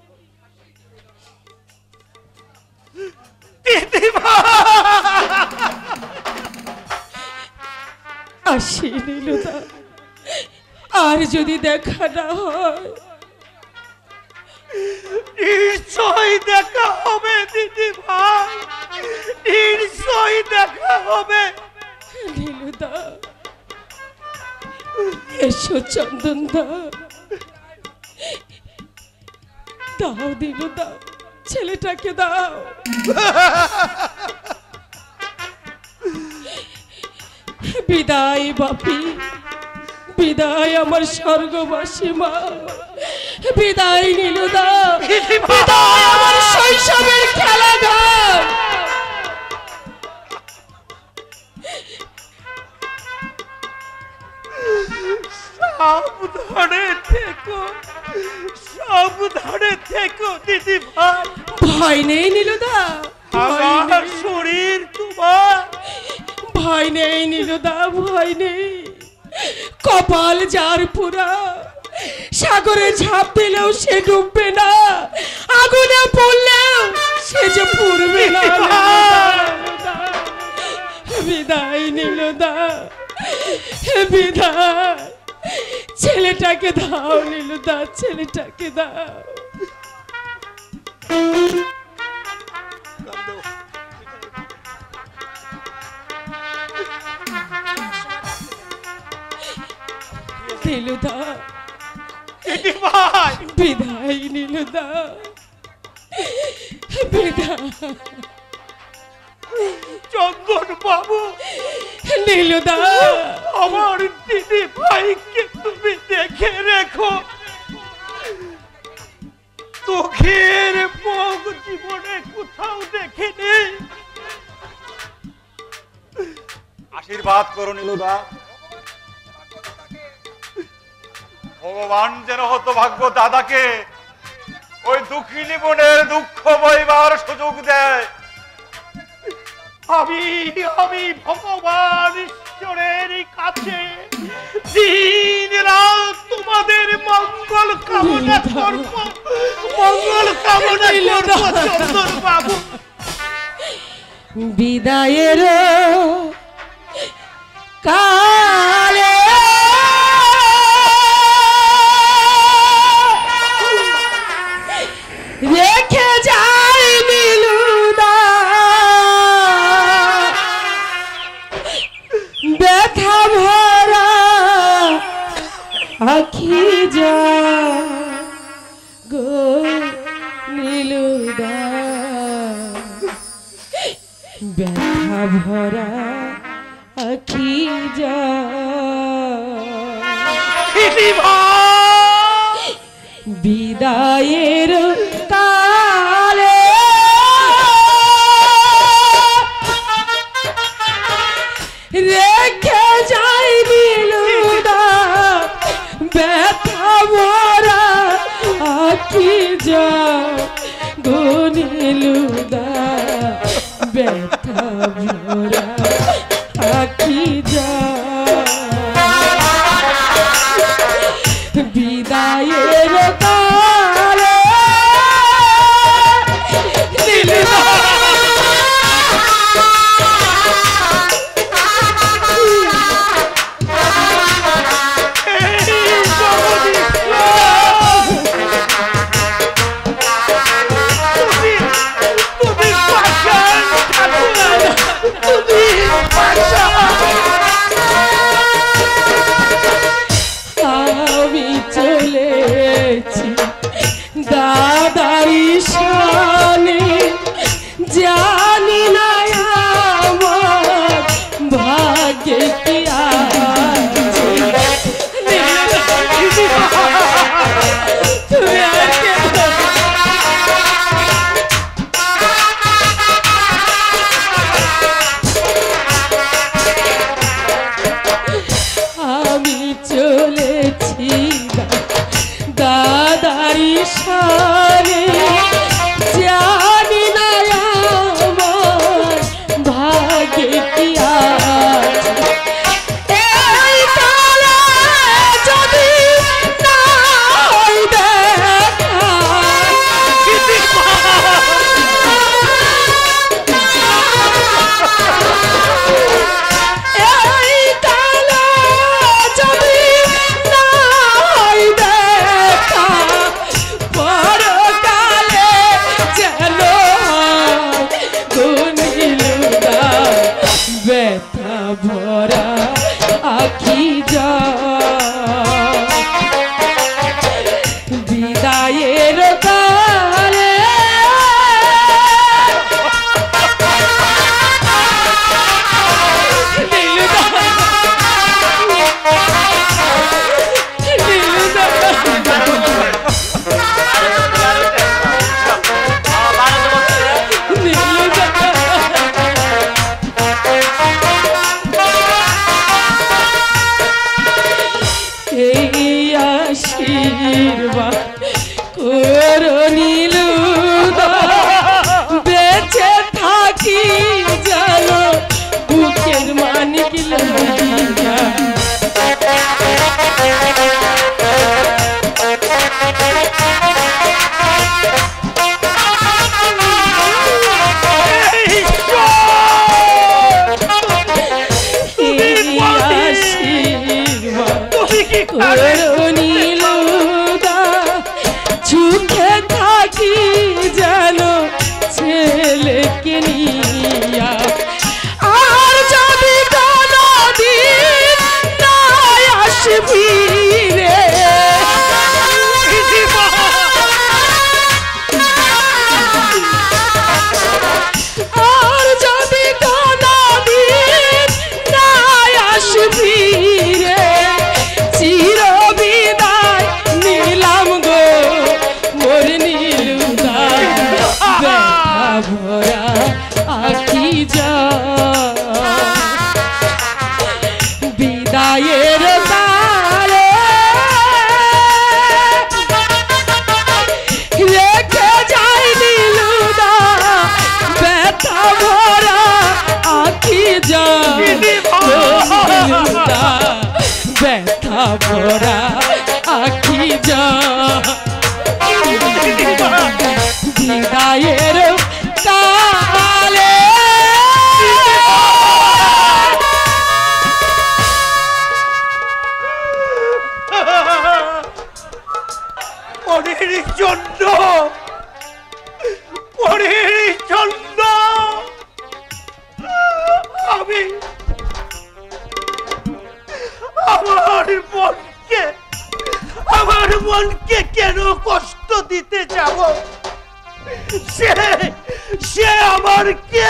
আসি নীলুদা, আর যদি দেখা না হয় নিশ্চয় দেখা হবে দিদি ভাই, নিশ্চয় দেখা হবে। নীলুদা, এসো চন্দন দা, দাও নীলুদা, ছেলেটাকে দাও। বিদায় বাপি, বিদায় আমার স্বর্গবাসী মা, বিদায় নীলুদা, বিদায় আমার শৈশবের খেলাঘর। সাবধানে থেকো, সাবধানে থেকো দিদি ভাই। ভয় নেই নীলুদা, আমার শরীর তোমার। ভয় নেই নীলুদা, ভয় নেই। কপাল যার পুরা, সাগরে ঝাঁপ দিলেও সে ডুববে না, আগুনে পড়লেও সে যে পুড়বে না। বিদায় নীলুদা, বিদায়। ছেলেটাকে দাও নীলুদা, ছেলেটাকে দাও। নীলুদা, দিদি ভাই বিদায় নীলুদা, বিদায়। চন্দন বাবু, নীলুদা, আমার দিদি ভাইকে তুমি দেখে রেখো। দুঃখের মুখ জীবনে কোথাও দেখিনি। আশীর্বাদ করো নীলুদা, ভগবান যেন হতভাগ্য দাদাকে ওই দুঃখিনী বোনের দুঃখ বইবার সুযোগ দেয়। আমি ভগবান ঈশ্বরের কাছে দিন রাত তোমাদের মঙ্গল কামনা করব, মঙ্গল কামনা করব চন্দন বাবু। বিদায়ের কালে আখি যা গো নীলুদা ব্যথা ভরা আখি যা বিদায়ের কালে রেখে যাই নীলুদা ব্যথা ভরা আখি যা গো নীলুদা ব্যথা ভরা আখি যা বিদায়ের কালে নীলুদা আমি চলেছি দাদারি শানে জানি না আমার ভাগ্যে কি আছে তুমি আর কে আমি চলেছি দাদারি শানে জানি না আমার ভাগ্যে কি আছে এই কালে যদি না হয় দেখা এই কালে যদি না হয় দেখা পরকালে যেন গো নীলুদা ব্যথা ভরা আখি যা বিদায়ের কালে এই আশীর্বাদ করো নীলুদা বেঁচে থাকি জানো বুকের মানিক লইয়া করো নীলুদা সুখে থাকি জানো ছেলেকে নিয়া আর যদি কোনদিন না আসবি রে আর যদি কোনদিন না আসবি রে চির বিদায় নিলাম গো মোর নীলুদা ব্যথা ভরা আখি যা বিদায়ের কালে রেখে যাই নীলুদা ব্যথা ভরা আখি যা নীলুদা ব্যথা ভরা আখি যা বিদায়ের কালে পরের জন্য পরের জন্য আমি আমার মনকে মনকে কেন কষ্ট দিতে যাব? সে আমার কে?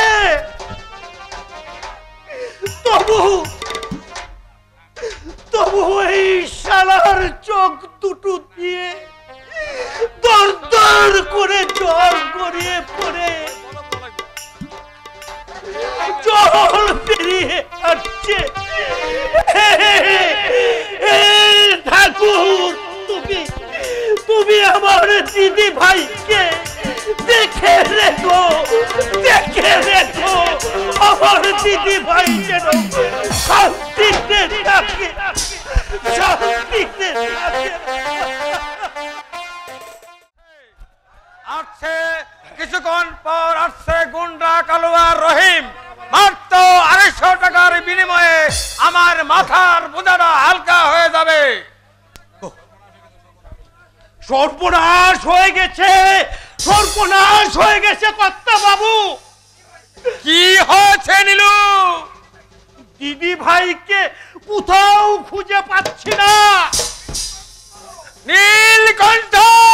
তবু এই শালার চোখ দুটো দিয়ে দর দর করে জল গড়িয়ে পড়ে জল পেরিয়ে আসছে। ঠাকুর, তুমি আমার দিদি ভাইকে দেখে রেখো, আমার দিদি ভাই যেন শান্তিতে থাকে, শান্তিতে থাকে। আসছে কিছুক্ষণ পর আসছে গুন্ডা কালুয়া রহিম, মাত্র 250 টাকার বিনিময়ে আমার মাথার বোঝাটা হালকা হয়ে যাবে। সর্বনাশ হয়ে গেছে, সর্বনাশ হয়ে গেছে কর্তা বাবু। কি হয়েছে নীলু? দিদি ভাইকে কোথাও খুঁজে পাচ্ছি না। নীলকণ্ঠ,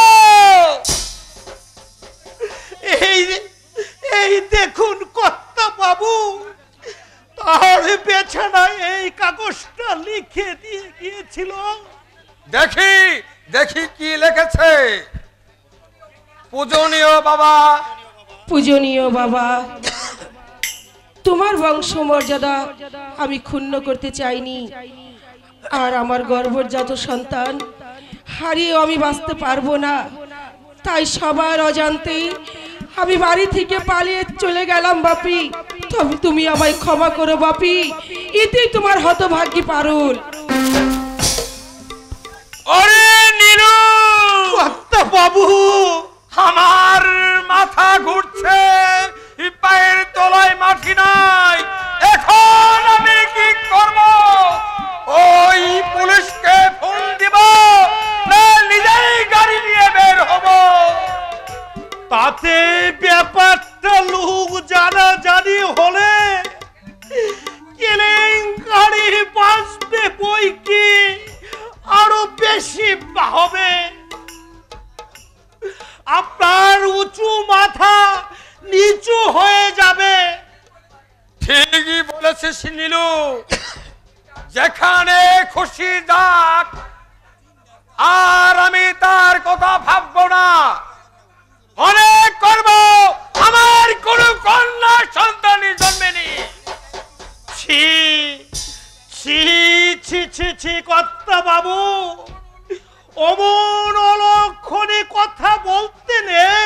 এই দেখুন কর্তা বাবু, তার পেছনায় এই কাগজটা লিখে দিয়ে গিয়েছিল। দেখি দেখি কি লিখেছে। পূজনীয় বাবা, পূজনীয় বাবা, তোমার বংশমর্যাদা আমি ক্ষুণ্ণ করতে চাইনি, আর আমার গর্ভজাত সন্তান হারিয়েও আমি বাঁচতে পারবো না। তাই সবার অজান্তেই আমি বাড়ি থেকে পালিয়ে চলে গেলাম বাপি। তবে তুমি আমায় ক্ষমা করো বাপি, এতেই তোমার হতভাগ্যী পারুল। ওরে নীলু, কর্তা বাবু, আমার মাথা ঘুরছে, পায়ের তলায় মাটি নাই। এখন আমি কি করব? ওই পুলিশকে ফোন দিব না নিজেই গাড়ি নিয়ে বের হব? তাতে ব্যাপারটা লোক জানাজানি হলে কেলেঙ্কারি বাঁচবে বই কি আরো বেশি হবে। আপনার উঁচু মাথা নিচু হয়ে যাবে। ঠিকই বলেছিস নীলু, যেখানে খুশি যাক, আর আমি তার কথা ভাববো না। মনে করব আমার কোনো কন্যা সন্তানই জন্মেনি। ছি ছি ছি ছি ছি কর্তা বাবু, অমন অলক্ষণে কথা বলতে নেই।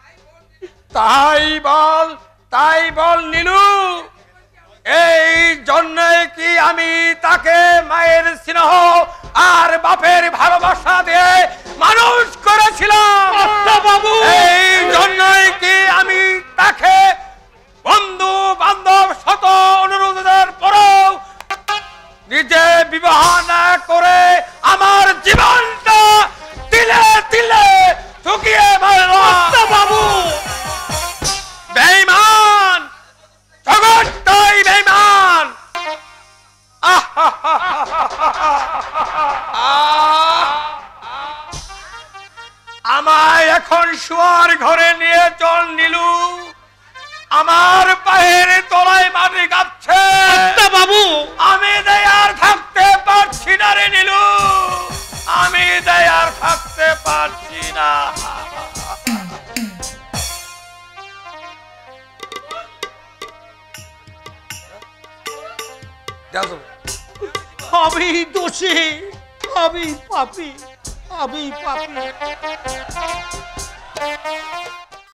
তাই বল নীলু, এই জন্যে কি আমি তাকে মায়ের স্নেহ আর বাপের ভালোবাসা দিয়ে মানুষ করেছিলাম? বাবু, এই জন্যই কি আমি তাকে বন্ধু বান্ধব শত অনুরোধের পরেও নিজে বিবাহ না করে আমার জীবনটা তিলে তিলে ঠুকিয়ে মারলাম? বাবু, বেঈমান, জগৎটাই বেঈমান। আমায় এখন শোয়ার ঘরে নিয়ে চল নীলু, আমার পায়ের তলায় মাটি কাঁপছে বাবু। আমি আর থাকতে পারছি না রে নীলু, আমি আর থাকতে পারছি না। আমি দোষী, আমি পাপী, আমি পাপী।